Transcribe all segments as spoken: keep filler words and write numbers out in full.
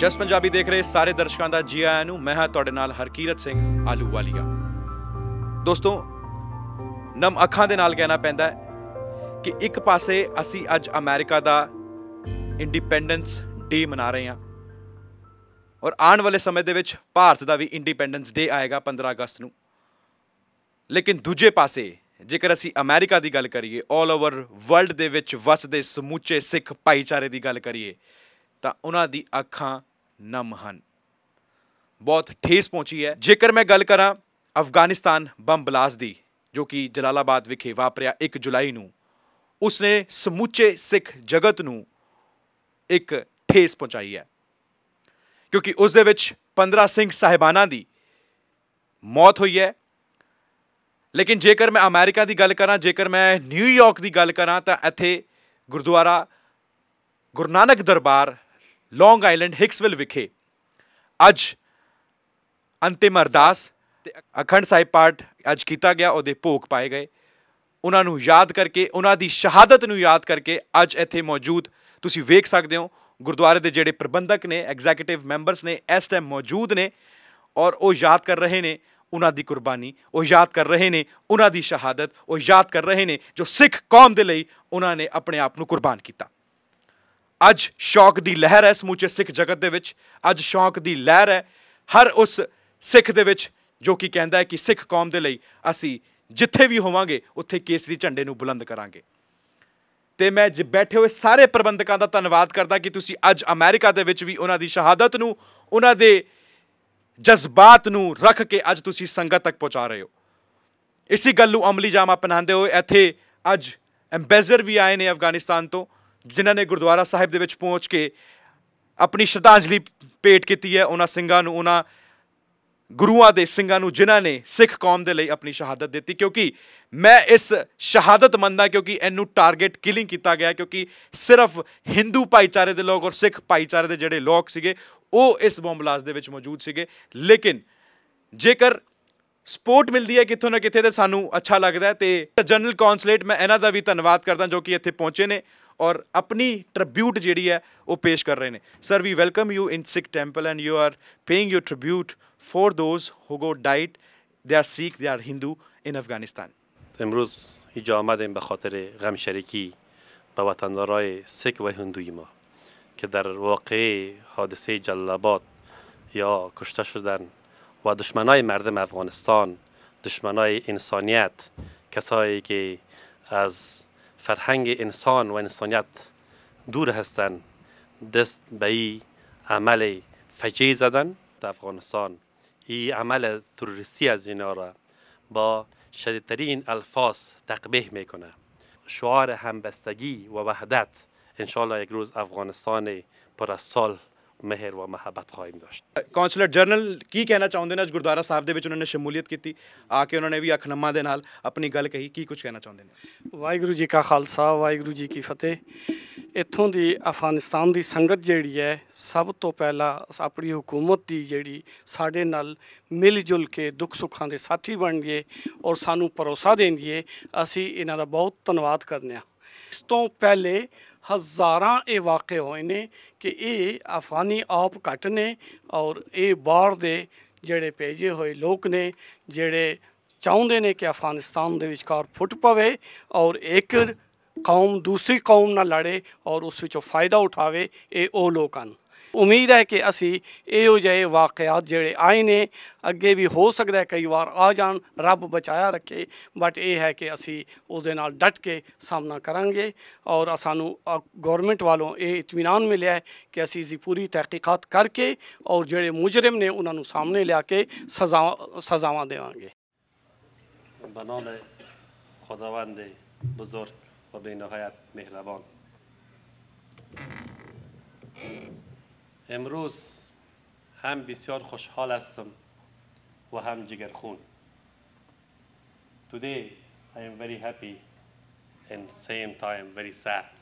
जस पंजाबी देख रहे सारे दर्शकों का जी आया नूं। मैं हाँ तुहाडे नाल हरकीरत सिंह आहलूवालिया। दोस्तों, नम अखां दे नाल कहना पैंदा है कि एक पासे असी अज अमेरिका दा इंडिपेंडेंस डे मना रहे हैं और आने वाले समय दे विच भारत दा भी इंडिपेंडेंस डे आएगा पंद्रह अगस्त नूं। लेकिन दूजे पासे जेकर असी अमेरिका की गल करिए, ऑल ओवर वर्ल्ड दे विच वसदे समूचे सिख भाईचारे की गल करिए तो उन्हां दी अखां नम हन, बहुत ठेस पहुंची है। जेकर मैं गल करा अफगानिस्तान बम ब्लास्ट दी जो कि जलालाबाद विखे वापरिया एक जुलाई नूं, उसने समूचे सिख जगत नूं एक ठेस पहुंचाई है, क्योंकि उस दे विच पंद्रह सिंह साहिबाना दी मौत हुई है। लेकिन जेकर मैं अमेरिका की गल करा, जेकर मैं न्यूयॉर्क की गल करा तो इत्थे गुरुद्वारा गुरु नानक दरबार लॉन्ग आइलैंड हिक्सविल विखे अज अंतिम अरदास ते अखंड साहिब पाठ अज किया गया, उहदे भोग पाए गए। उन्हां नूं याद करके, उन्हां दी शहादत नूं याद करके अज इत्थे मौजूद तुसीं वेख सकदे हो गुरुद्वारे दे जिहड़े प्रबंधक ने, एग्जीक्यूटिव मैंबर्स ने इस टाइम मौजूद ने और वो याद कर रहे ने उन्हां दी कुर्बानी, वो याद कर रहे ने उन्हां दी शहादत, वो याद कर रहे ने जो सिख कौम दे लई उन्हां ने अपने आप नूं कुर्बान किया। अज शौक दी लहर है समूचे सिख जगत दे विच, अज शौक दी लहर है हर उस सिख दे विच जो कि कहता है कि सिख कौम दे लई असी जिथे भी होवांगे उत्थे केसरी झंडे नूं बुलंद करांगे। ते मैं बैठे हुए सारे प्रबंधकों का धन्यवाद करदा कि तुसी अज अमेरिका दे विच भी उन्हां दी शहादत नूं, उन्हां दे जज्बात नूं रख के अज तुसी संगत तक पहुंचा रहे हो। इसी गल नूं अमली जामा पहनाते हुए इत्थे अज एंबेसडर भी आए ने अफगानिस्तान तो, जिन्हां ने गुरुद्वारा साहिब दे विच पहुंच के अपनी श्रद्धांजलि भेंट की है उन्हां सिंघां नूं, उन्हां गुरुआं दे सिंघां नूं जिन्हां ने सिख कौम दे लई अपनी शहादत दी। क्योंकि मैं इस शहादत मंदा क्योंकि इनू टारगेट किलिंग किया गया, क्योंकि सिर्फ हिंदू भाईचारे के लोग और सिख भाईचारे के जिहड़े लोग सीगे वो इस बम ब्लास्ट दे विच मौजूद सीगे। लेकिन जेकर सपोर्ट मिलती है कितों ना कितें तो सानू अच्छा लगता है। तो जनरल कौंसलेट मैं इन्हां दा भी धन्यवाद करदा जो कि इत्थे पहुंचे ने और अपनी ट्रिब्यूट जिहड़ी है वो पेश कर रहे हैं। Sir, we welcome you in Sikh temple and you are paying your tribute for those who go died, they are Sikh, they are Hindu in Afghanistan. امروز اینجا آمدیم به خاطر غم شریکی با وطندارای سیک و هندوی ما که در واقعه حادثه جلالاباد یا کشته شدن و دشمنای مردم افغانستان، دشمنای انسانیت، کسایی که از فرهنگ انسان و انسانیت دور هستند، دست به این عمل فجیع زدن در افغانستان. این عمل تروریستی از اینا را با شدیدترین الفاظ تقبیح میکنه. شعار همبستگی و وحدت، انشالله یک روز افغانستان پر از صلح، مهر و محبت خواهیم داشت। कौंसलर जनरल की कहना चाहते हैं? अज गुरुद्वारा साहब दे विच उन्होंने शमूलियत की, आके उन्होंने भी अखनम्मा दे नाल अपनी गल कही, की कुछ कहना चाहते हैं? वाहिगुरू जी का खालसा, वाहिगुरू जी की फतेह। इत्थों दी अफगानिस्तान दी संगत जिहड़ी है, सब तो पहला अपनी हुकूमत दी जिहड़ी साडे नाल मिल जुल के दुख सुखां दे साथी बन गए और सानू भरोसा देंगे, असी इन्हां दा बहुत धन्नवाद करने आ। इस तो पहले हज़ारां ये वाक़े होए ने कि ये अफगानी आप घट ने और ये बाहर दे जेड़े भेजे हुए लोग ने जेड़े चाहुंदे ने कि अफगानिस्तान दे विचकार फुट पवे और एक कौम दूसरी कौम ना लड़े और उस विचों फ़ायदा उठावे, ये वो लोग हैं। उम्मीद है कि असी इहो जिहे वाक़यात जेड़े आए ने अगे भी हो सकता है कई बार आ जान, रब बचाया रखे, बट ये है कि असी उसदे नाल डट के सामना करांगे और सानू गौरमेंट वालों ये इत्मीनान मिले है कि असी इसकी पूरी तहकीकात करके और जेड़े मुजरिम ने उन्होंने सामने लिया के सजा सजावां देवांगे। بنام خداوند بزرگ و بی‌نهایت مهربان، امروز هم بسیار خوشحال هستم و هم جگرخون. Today I am very happy and same time very sad.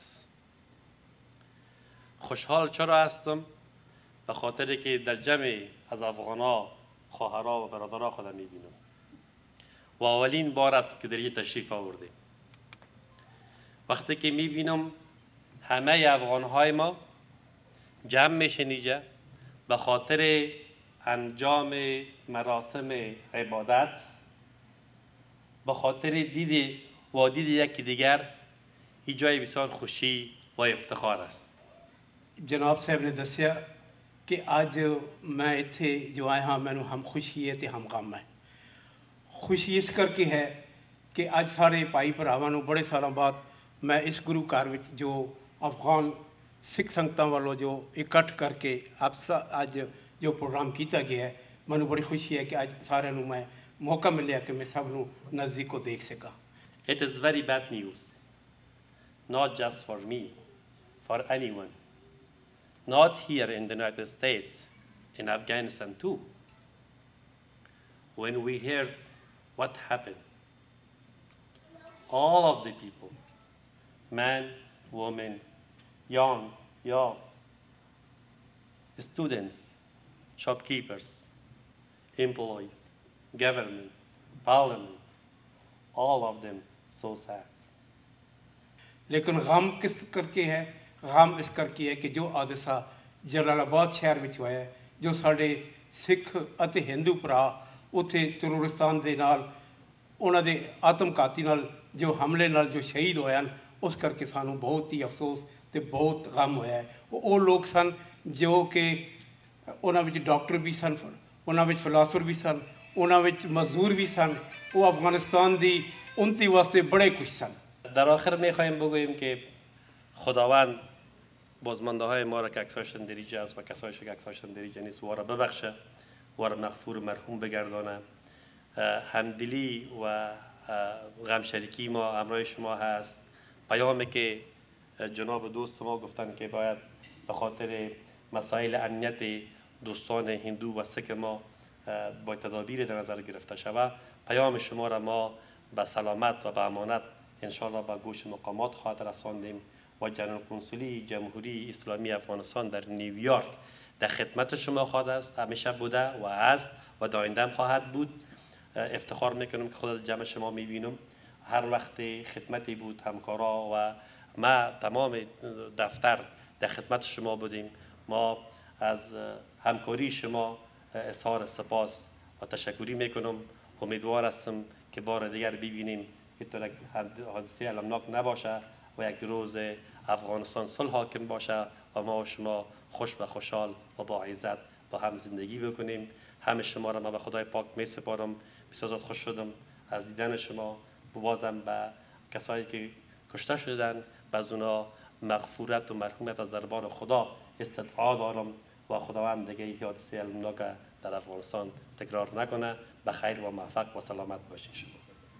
خوشحال چرا هستم؟ به خاطر که در جمع از افغان‌ها، خواهرها و برادرها خودم می‌بینم و اولین بار است که در اینجا تشریف آوردیم. وقتی که می‌بینم همه افغان‌های ما جمع میشن اینجا به خاطر انجام مراسم عبادت، به خاطر دید و دید یکی دیگر، این جای بسیار خوشی و افتخار است. جناب صاحب نے دسیا کہ اج میں اتنے جو آیا ہاں مینوں ہم خوشی ہے تے ہم غم ہے. خوشی اس کر کے ہے کہ اج سارے بھائی بھراواں نوں بڑے سالاں بعد میں اس گرو گھر وچ جو افغان سکھ سنگتاں والوں جو اکٹھ کر کے اب اج جو پروگرام کیتا گیا ہے مینوں بڑی خوشی ہے کہ اج سارے نوں میں موقع ملیا کہ میں سب نوں نزدیکوں دیکھ سکاں. It is very bad news, not just for me, for anyone. Not here in the United States, in Afghanistan too. When we heard what happened, all of the people, men, women, young, young, students, shopkeepers, employees, government, parliament, all of them so sad. لیکن غم کس کر کے ہے؟ غم اس کر کے ہے کہ جو حادثہ جلال آباد شہر وچ ہویا ہے, جو ساڈے سکھ اتے ہندو بھرا اتھے ترورستان دے نال انہاں دے آتم گھاتی نال جو حملے نال جو شہید ہوئے ہیں, اس کر کے سانوں بہت ہی افسوس تے بہت غم ہویا ہے. وہ لوگ سن جو کہ انہاں وچ ڈاکٹر بھی سن, انہاں وچ فلاسفر بھی سن, انہاں وچ مزدور بھی سن, وہ افغانستان دی انتی واسطے بڑے خوش سن. در آخر میخوایم بگوییم که خداوند بازمانده های ما را که اکثرشان دریجه است و کسایش که اکثرشان دریجه نیست و را ببخشه و را مغفور مرحوم بگردانه. همدلی و غمشریکی ما همراه شما هست. پیامی که جناب دوست ما گفتن که باید به خاطر مسائل امنیت دوستان هندو و سیک ما با تدابیر در نظر گرفته شود. پیام شما را ما به سلامت و به امانت انشاءالله به گوش مقامات خواهد رساندیم و جنرال کنسولی جمهوری اسلامی افغانستان در نیویورک در خدمت شما خواهد است. همیشه بوده و است و داینده هم خواهد بود. افتخار میکنم که خود جمع شما میبینم. هر وقت خدمتی بود همکارا و ما تمام دفتر در خدمت شما بودیم. ما از همکاری شما اظهار سپاس و تشکری میکنم. امیدوار هستم که بار دیگر ببینیم که تو یک حادثه المناک نباشه و یک روز افغانستان صلح حاکم باشه و ما و شما خوش و خوشحال و با عزت با هم زندگی بکنیم. همه شما را من به خدای پاک می سپارم. بسیار خوش شدم از دیدن شما. بازم به کسایی که کشته شدن باز اونا مغفورت و مرحومیت از دربار خدا استدعا دارم و خداوند دیگه این حادثه المناک در افغانستان تکرار نکنه. به خیر و موفق و سلامت باشید شما.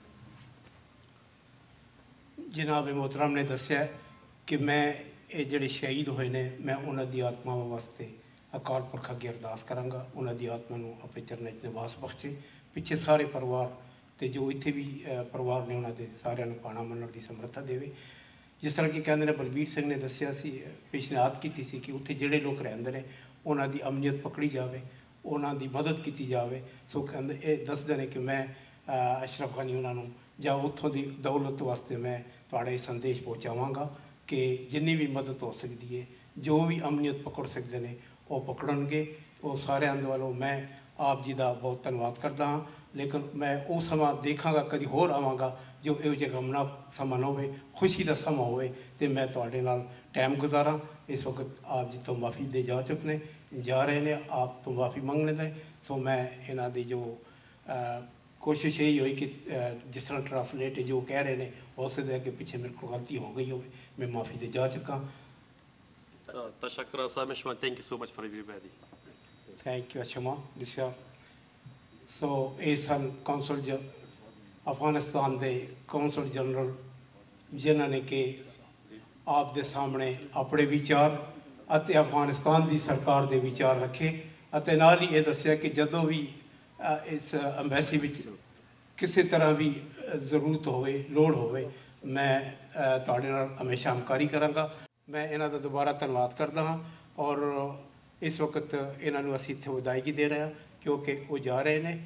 جناب محترم نے دسیا کہ میں یہ جڑے شہید ہوئے نے میں انہاں دی آتما واسطے اکال پرکھ اگے ارداس کراں گا. انہاں دی آتما نوں اپنے چرناں وچ نواس بخشے. پیچھے سارے پریوار تے جو اتنے بھی پریوار نے انہاں دے سارے نوں پانا منن دی سمرتھا دیوے. جس طرح کہ کہندے نے بلبیر سنگھ نے دسیا سی, پیشنہاد کیتی سی کہ اتنے جڑے لوگ رہندے نے انہاں دی امنیت پکڑی جاوے, انہاں دی مدد کیتی جاوے. سو کہندے اے دسدے نے کہ میں اشرف غنی انہاں نوں جا اتھوں دی دولت واسطے میں تھوڑا یہ سندیش پہنچاواں گا کہ جنی بھی مدد ہو سکتی ہے, جو بھی امنیت پکڑ سکتے ہیں وہ پکڑن گے. وہ سارے اندر والوں میں آپ جی کا بہت دھنواد کرتا ہاں. لیکن میں وہ سما دیکھاں گا کدی ہور آواں گا جو یہو جہ غمناک سما نہ ہوئے, خوشی کا سما ہوئے تو میں تواڈے نال ٹائم گزاراں. اس وقت آپ جی تو معافی دے جا چکنے جا رہے ہیں, آپ تو معافی منگنے دیں. سو میں انہاں دی جو کوشش یہی ہوئی کہ جس طرح ٹرانسلیٹ جو کہہ رہے ہیں ہو سکتا ہے کہ پیچھے میرے کو غلطی ہو گئی ہوئے, میں معافی دے جا چکا. تشکر اسلام شما. Thank you so much for everybody. Thank you شما بسیار. سو اے سن کونسل افغانستان دے کونسل جنرل جنہاں نے کہ آپ دے سامنے اپنے وچار اتے افغانستان دی سرکار دے وچار رکھے اتے نال ہی یہ دسیا کہ جدوں بھی اس امبیسی وچ کسی طرح بھی ضرورت ہوئے لوڑ ہوئے میں تواڈے نال ہمیشہ ہمکاری کراں گا. میں انہاں دا دوبارہ دھنواد کردا ہاں اور اس وقت انہاں نوں اسی اتھے ودائیگی دے رہے ہاں کیونکہ وہ جا رہے ہیں.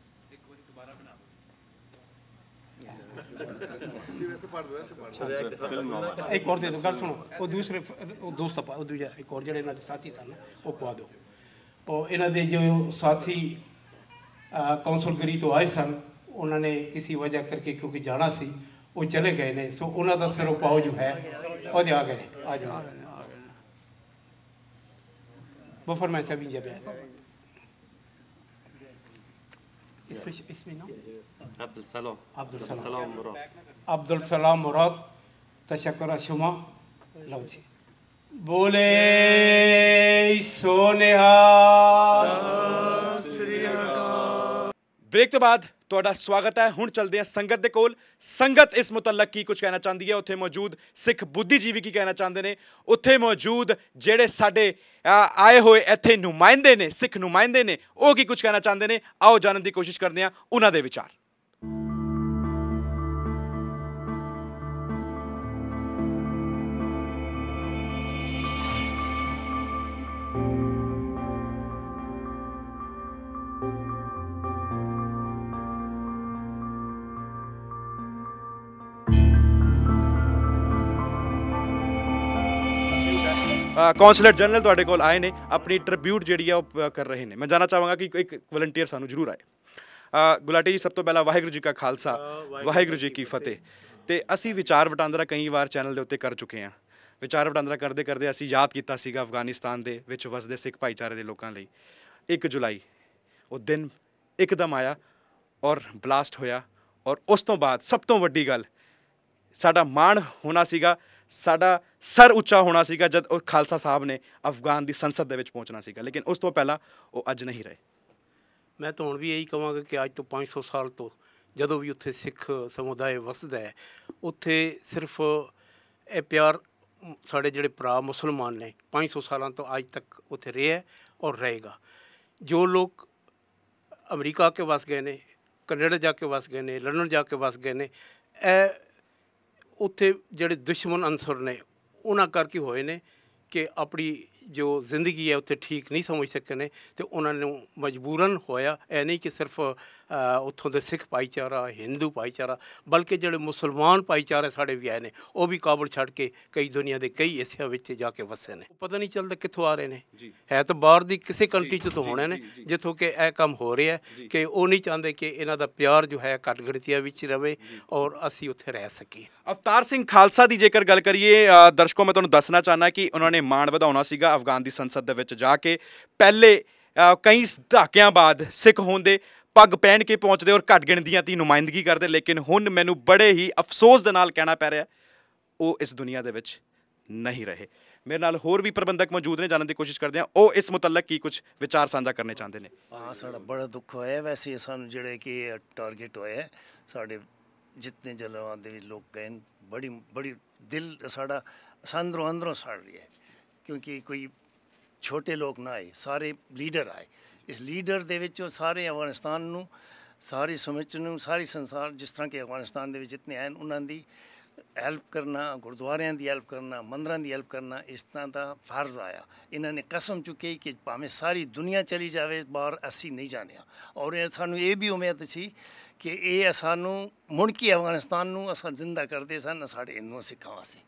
ایک اور دے دو گل سنو, وہ دوسرے دوست ایک اور جڑے انہاں دے ساتھی سن وہ پوا دو. और इन्हों के जो साथी कौंसलगरी तो आए सन उन्होंने किसी वजह करके क्योंकि जाना सी वो चले गए ने सो उन्हों का सिरों पाओ जो है वो आ गए आ जाओ बफर में सभी जब इसमें इसमें ना अब्दुल सलाम अब्दुल सलाम मुराद अब्दुल सलाम मुराद तशक्कुर शुमा लो जी बोले सोनेहा ब्रेक तो बाद ਤੁਹਾਡਾ ਸਵਾਗਤ ਹੈ। ਹੁਣ ਚੱਲਦੇ ਹਾਂ ਸੰਗਤ ਦੇ ਕੋਲ। ਸੰਗਤ ਇਸ ਮੁਤਲਕ ਕੀ ਕੁਝ ਕਹਿਣਾ ਚਾਹੁੰਦੀ ਹੈ, ਉੱਥੇ ਮੌਜੂਦ ਸਿੱਖ ਬੁੱਧੀਜੀਵੀ ਕੀ ਕਹਿਣਾ ਚਾਹੁੰਦੇ ਨੇ, ਉੱਥੇ ਮੌਜੂਦ ਜਿਹੜੇ ਸਾਡੇ ਆਏ ਹੋਏ ਇੱਥੇ ਨੁਮਾਇੰਦੇ ਨੇ, ਸਿੱਖ ਨੁਮਾਇੰਦੇ ਨੇ, ਉਹ ਕੀ ਕੁਝ ਕਹਿਣਾ ਚਾਹੁੰਦੇ ਨੇ। ਆਓ ਜਾਣਨ ਦੀ ਕੋਸ਼ਿਸ਼ ਕਰਦੇ ਹਾਂ ਉਹਨਾਂ ਦੇ ਵਿਚਾਰ। कौंसलर जनरल तुहाडे कोल आए ने अपनी ट्रिब्यूट जिहड़ी है वो कर रहे हैं। मैं जानना चाहांगा कि एक वलंटियर सानू जरूर आए। गुलाटी जी सब तो पहला वाहिगुरू जी का खालसा वाहिगुरू जी की फतेह। तो असी विचार वटांदरा कई बार चैनल के उत्ते कर चुके हैं। विचार वटांदरा करते करते असी याद किया सीगा अफगानिस्तान दे विच वसदे सिख भाईचारे के लोगों लई एक जुलाई वो दिन एकदम आया और ब्लास्ट होया और उस तो बाद सब तो वड्डी गल साडा मान होना सीगा, साडा सर उच्चा होना सीगा जद खालसा साहब ने अफगान की संसद दे विच पहुंचना सीगा, लेकिन उस तो पहला वो अज नहीं रहे। मैं तो हुण भी यही कहांगा कि अज तो पाँच सौ साल तो जदों भी उत्थे सिख समुदाय वसदा है उत्थे सिर्फ ये प्यार साढ़े जिहड़े भरा मुसलमान ने पाँच सौ सालों तो अज तक उत्थे रहा है और रहेगा। जो लोग अमरीका के वस गए ने, कनेडा जाके वस गए ने, लंदन जाके वस गए ने, ए उत्थे जिहड़े दुश्मन अंसर ने उन्हां करके होए ने कि अपनी जो जिंदगी है उत्थे ठीक नहीं समझ सके ने तो उन्होंने मजबूरन होया। ऐ नहीं कि सिर्फ उत्थों दे सिख भाईचारा हिंदू भाईचारा बल्कि जिहड़े मुसलमान भाईचारे साढ़े भी आए ने वो भी काबल छड़ के कई दुनिया के कई हिस्सों विच जाके वसे ने। पता नहीं चलता कित्थों आ रहे ने, है तो बाहर दी किसी कंट्री च तो होने ने जिथों कि यह काम हो रहा है कि वो नहीं चाहते कि इन्हां दा प्यार जो है घट गिणतियां विच रहे और असी उत्थे रह सकीए। अवतार सिंह खालसा की जेकर गल करिए दर्शकों मैं तुहानूं दसना चाहना कि उन्होंने मान वधाउणा सीगा अफगान की संसद दे विच जाके पहले कई दहाकियां बाद सिख होंदे पग पहन के पहुँचते और घट गिणतियां दी नुमाइंदगी करते, लेकिन हुण मैनूं बड़े ही अफसोस दे नाल कहना पै रहा वो इस दुनिया दे विच नहीं रहे। मेरे नाल होर भी प्रबंधक मौजूद ने, जानने की कोशिश करते हैं वो इस मुतलक की कुछ विचार साझा करने चाहते हैं। हाँ साड़ा बड़ा दुख होया वैसे सानूं जिहड़े कि टारगेट होया साढ़े जितने जलालाबाद दे लोग गए बड़ी बड़ी दिल साड़ा अंदरों अंदरों सड़ रही है क्योंकि कोई छोटे लोग ना आए, सारे लीडर आए। इस लीडर दे विच सारे अफगानिस्तान नूं सारी समझ नूं सारी संसार जिस तरह के अफगानिस्तान दे विच जितने आए उन्हां दी हैल्प करना, गुरुद्वारियां दी हैल्प करना, मंदिरां दी हैल्प करना इस तरह का फर्ज आया। इन्हां ने कसम चुकी कि भावें सारी दुनिया चली जाए बाहर असी नहीं जाने और सानूं ये भी उम्मीद सी कि ये सानूं मुड़ के अफगानिस्तान नूं असां जिंदा करदे सन साढ़े हिंदुओं सिखां वास्ते।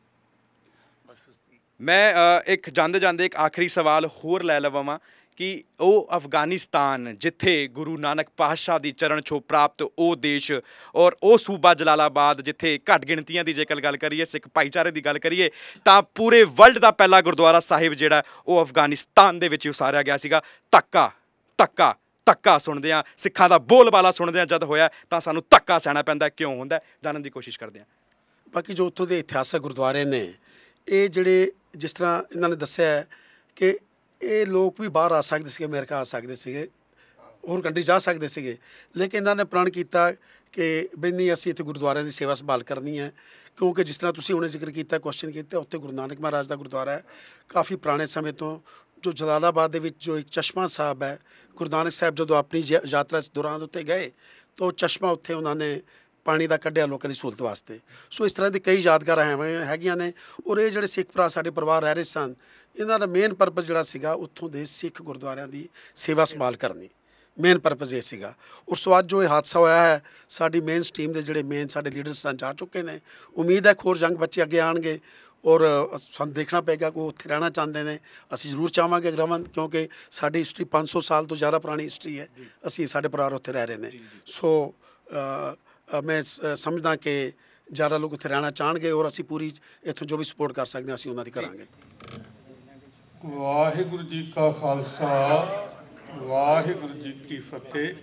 मैं एक जांदे जांदे एक आखिरी सवाल होर लै लवां कि वो अफगानिस्तान जिथे गुरु नानक पातशाह की चरण छो प्राप्त वो देश और वो सूबा जलालाबाद जिथे घट गिणतियां की जेकर गल करिए सिख भाईचारे की गल करिए तो पूरे वर्ल्ड का पहला गुरुद्वारा साहिब जिहड़ा वो अफगानिस्तान दे विच उसारिया गया सीगा। धक्का धक्का धक्का सुनदे आ सिखां दा बोलबाला सुनदे आ जद होया तां सानूं धक्का सहना पैंदा, क्यों हुंदा जानन दी कोशिश करदे आ। बाकी जो उत्थों के इतिहासक गुरुद्वारे ने ये जिहड़े जिस तरह इन्होंने दस्सिया है कि ये लोग भी बाहर आ सकते थे, अमेरिका आ सकते थे, होर कंट्री जा सकते थे, लेकिन इन्होंने प्रण किया कि बई नहीं असीं इत्थे गुरुद्वारे की सेवा संभाल करनी है क्योंकि जिस तरह तुसीं हुणे जिक्र किया क्वेश्चन किया उत्थे गुरु नानक महाराज का गुरुद्वारा है काफ़ी पुराने समय तो जो जलालाबाद दे विच जो एक चश्मा साहब है गुरु नानक साहब जो अपनी यात्रा दौरान उत्ते गए तो चश्मा उत्थे उन्होंने पानी का कढ़िया लोगों की सहूलत वास्ते। सो इस तरह की कई यादगार हैगियां ने और ये जिहड़े सिख भरा साडे परिवार रह रहे सन इन्हां दा मेन परपज़ जिहड़ा सीगा उत्थों दे सिख गुरुद्वारियां दी सेवा संभाल करनी। ਮੇਨ ਪਰਪਸ ਇਹ ਸੀਗਾ। ਉਸ ਤੋਂ ਬਾਅਦ ਜੋ ਇਹ ਹਾਦਸਾ ਹੋਇਆ ਹੈ, ਸਾਡੀ ਮੇਨ ਸਟਰੀਮ ਦੇ ਜਿਹੜੇ ਮੇਨ ਸਾਡੇ ਲੀਡਰਸ ਸਨ ਜਾ ਚੁੱਕੇ ਨੇ। ਉਮੀਦ ਹੈ ਹੋਰ ਯੰਗ ਬੱਚੇ ਅੱਗੇ ਆਉਣਗੇ ਔਰ ਸਾਨੂੰ ਦੇਖਣਾ ਪਏਗਾ ਕਿ ਉਹ ਉੱਥੇ ਰਹਿਣਾ ਚਾਹੁੰਦੇ ਨੇ। ਅਸੀਂ ਜ਼ਰੂਰ ਚਾਹਾਂਗੇ ਰਵਣ, ਕਿਉਂਕਿ ਸਾਡੀ ਹਿਸਟਰੀ ਪੰਜ ਸੌ ਸਾਲ ਤੋਂ ਜ਼ਿਆਦਾ ਪੁਰਾਣੀ ਹਿਸਟਰੀ ਹੈ। ਅਸੀਂ ਸਾਡੇ ਪਰਿਵਾਰ ਉੱਥੇ ਰਹਿ ਰਹੇ ਨੇ। ਸੋ ਮੈਂ ਸਮਝਦਾ ਕਿ ਜ਼ਿਆਦਾ ਲੋਕ ਉੱਥੇ ਰਹਿਣਾ ਚਾਹਣਗੇ ਔਰ ਅਸੀਂ ਪੂਰੀ ਇੱਥੋਂ ਜੋ ਵੀ ਸਪੋਰਟ ਕਰ ਸਕਦੇ ਹਾਂ ਅਸੀਂ ਉਹਨਾਂ ਦੀ ਕਰਾਂਗੇ। ਵਾਹਿਗੁਰੂ ਜੀ ਕਾ ਖਾਲਸਾ, ਵਾਹਿਗੁਰੂ ਜੀ ਕੀ ਫਤਿਹ।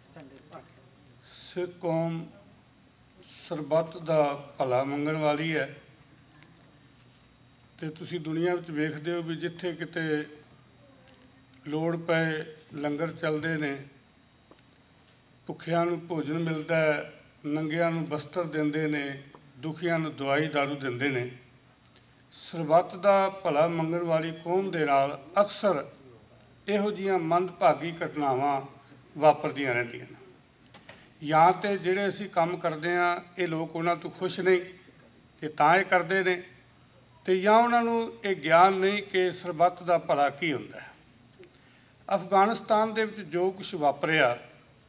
ਸਿੱਖ ਕੌਮ ਸਰਬੱਤ ਦਾ ਭਲਾ ਮੰਗਣ ਵਾਲੀ ਹੈ ਤੇ ਤੁਸੀਂ ਦੁਨੀਆ ਵਿੱਚ ਵੇਖਦੇ ਹੋ ਵੀ ਜਿੱਥੇ ਕਿਤੇ ਲੋੜ ਪਏ ਲੰਗਰ ਚੱਲਦੇ ਨੇ, ਭੁੱਖਿਆਂ ਨੂੰ ਭੋਜਨ ਮਿਲਦਾ ਹੈ, ਨੰਗਿਆਂ ਨੂੰ ਬਸਤਰ ਦਿੰਦੇ ਨੇ, ਦੁਖੀਆਂ ਨੂੰ ਦਵਾਈ ਦਾਰੂ ਦਿੰਦੇ ਨੇ। ਸਰਬੱਤ ਦਾ ਭਲਾ ਮੰਗਣ ਵਾਲੀ ਕੌਮ ਦੇ ਨਾਲ ਅਕਸਰ ਇਹੋ ਜਿਹੀਆਂ ਮੰਦਭਾਗੀ ਘਟਨਾਵਾਂ ਵਾਪਰਦੀਆਂ ਰਹਿੰਦੀਆਂ ਨੇ। ਜਾਂ ਤਾਂ ਜਿਹੜੇ ਅਸੀਂ ਕੰਮ ਕਰਦੇ ਹਾਂ ਇਹ ਲੋਕ ਉਹਨਾਂ ਤੋਂ ਖੁਸ਼ ਨਹੀਂ ਤੇ ਤਾਂ ਇਹ ਕਰਦੇ ਨੇ, ਤੇ ਜਾਂ ਉਹਨਾਂ ਨੂੰ ਇਹ ਗਿਆਨ ਨਹੀਂ ਕਿ ਸਰਬੱਤ ਦਾ ਭਲਾ ਕੀ ਹੁੰਦਾ ਹੈ। ਅਫਗਾਨਿਸਤਾਨ ਦੇ ਵਿੱਚ ਜੋ ਕੁਛ ਵਾਪਰਿਆ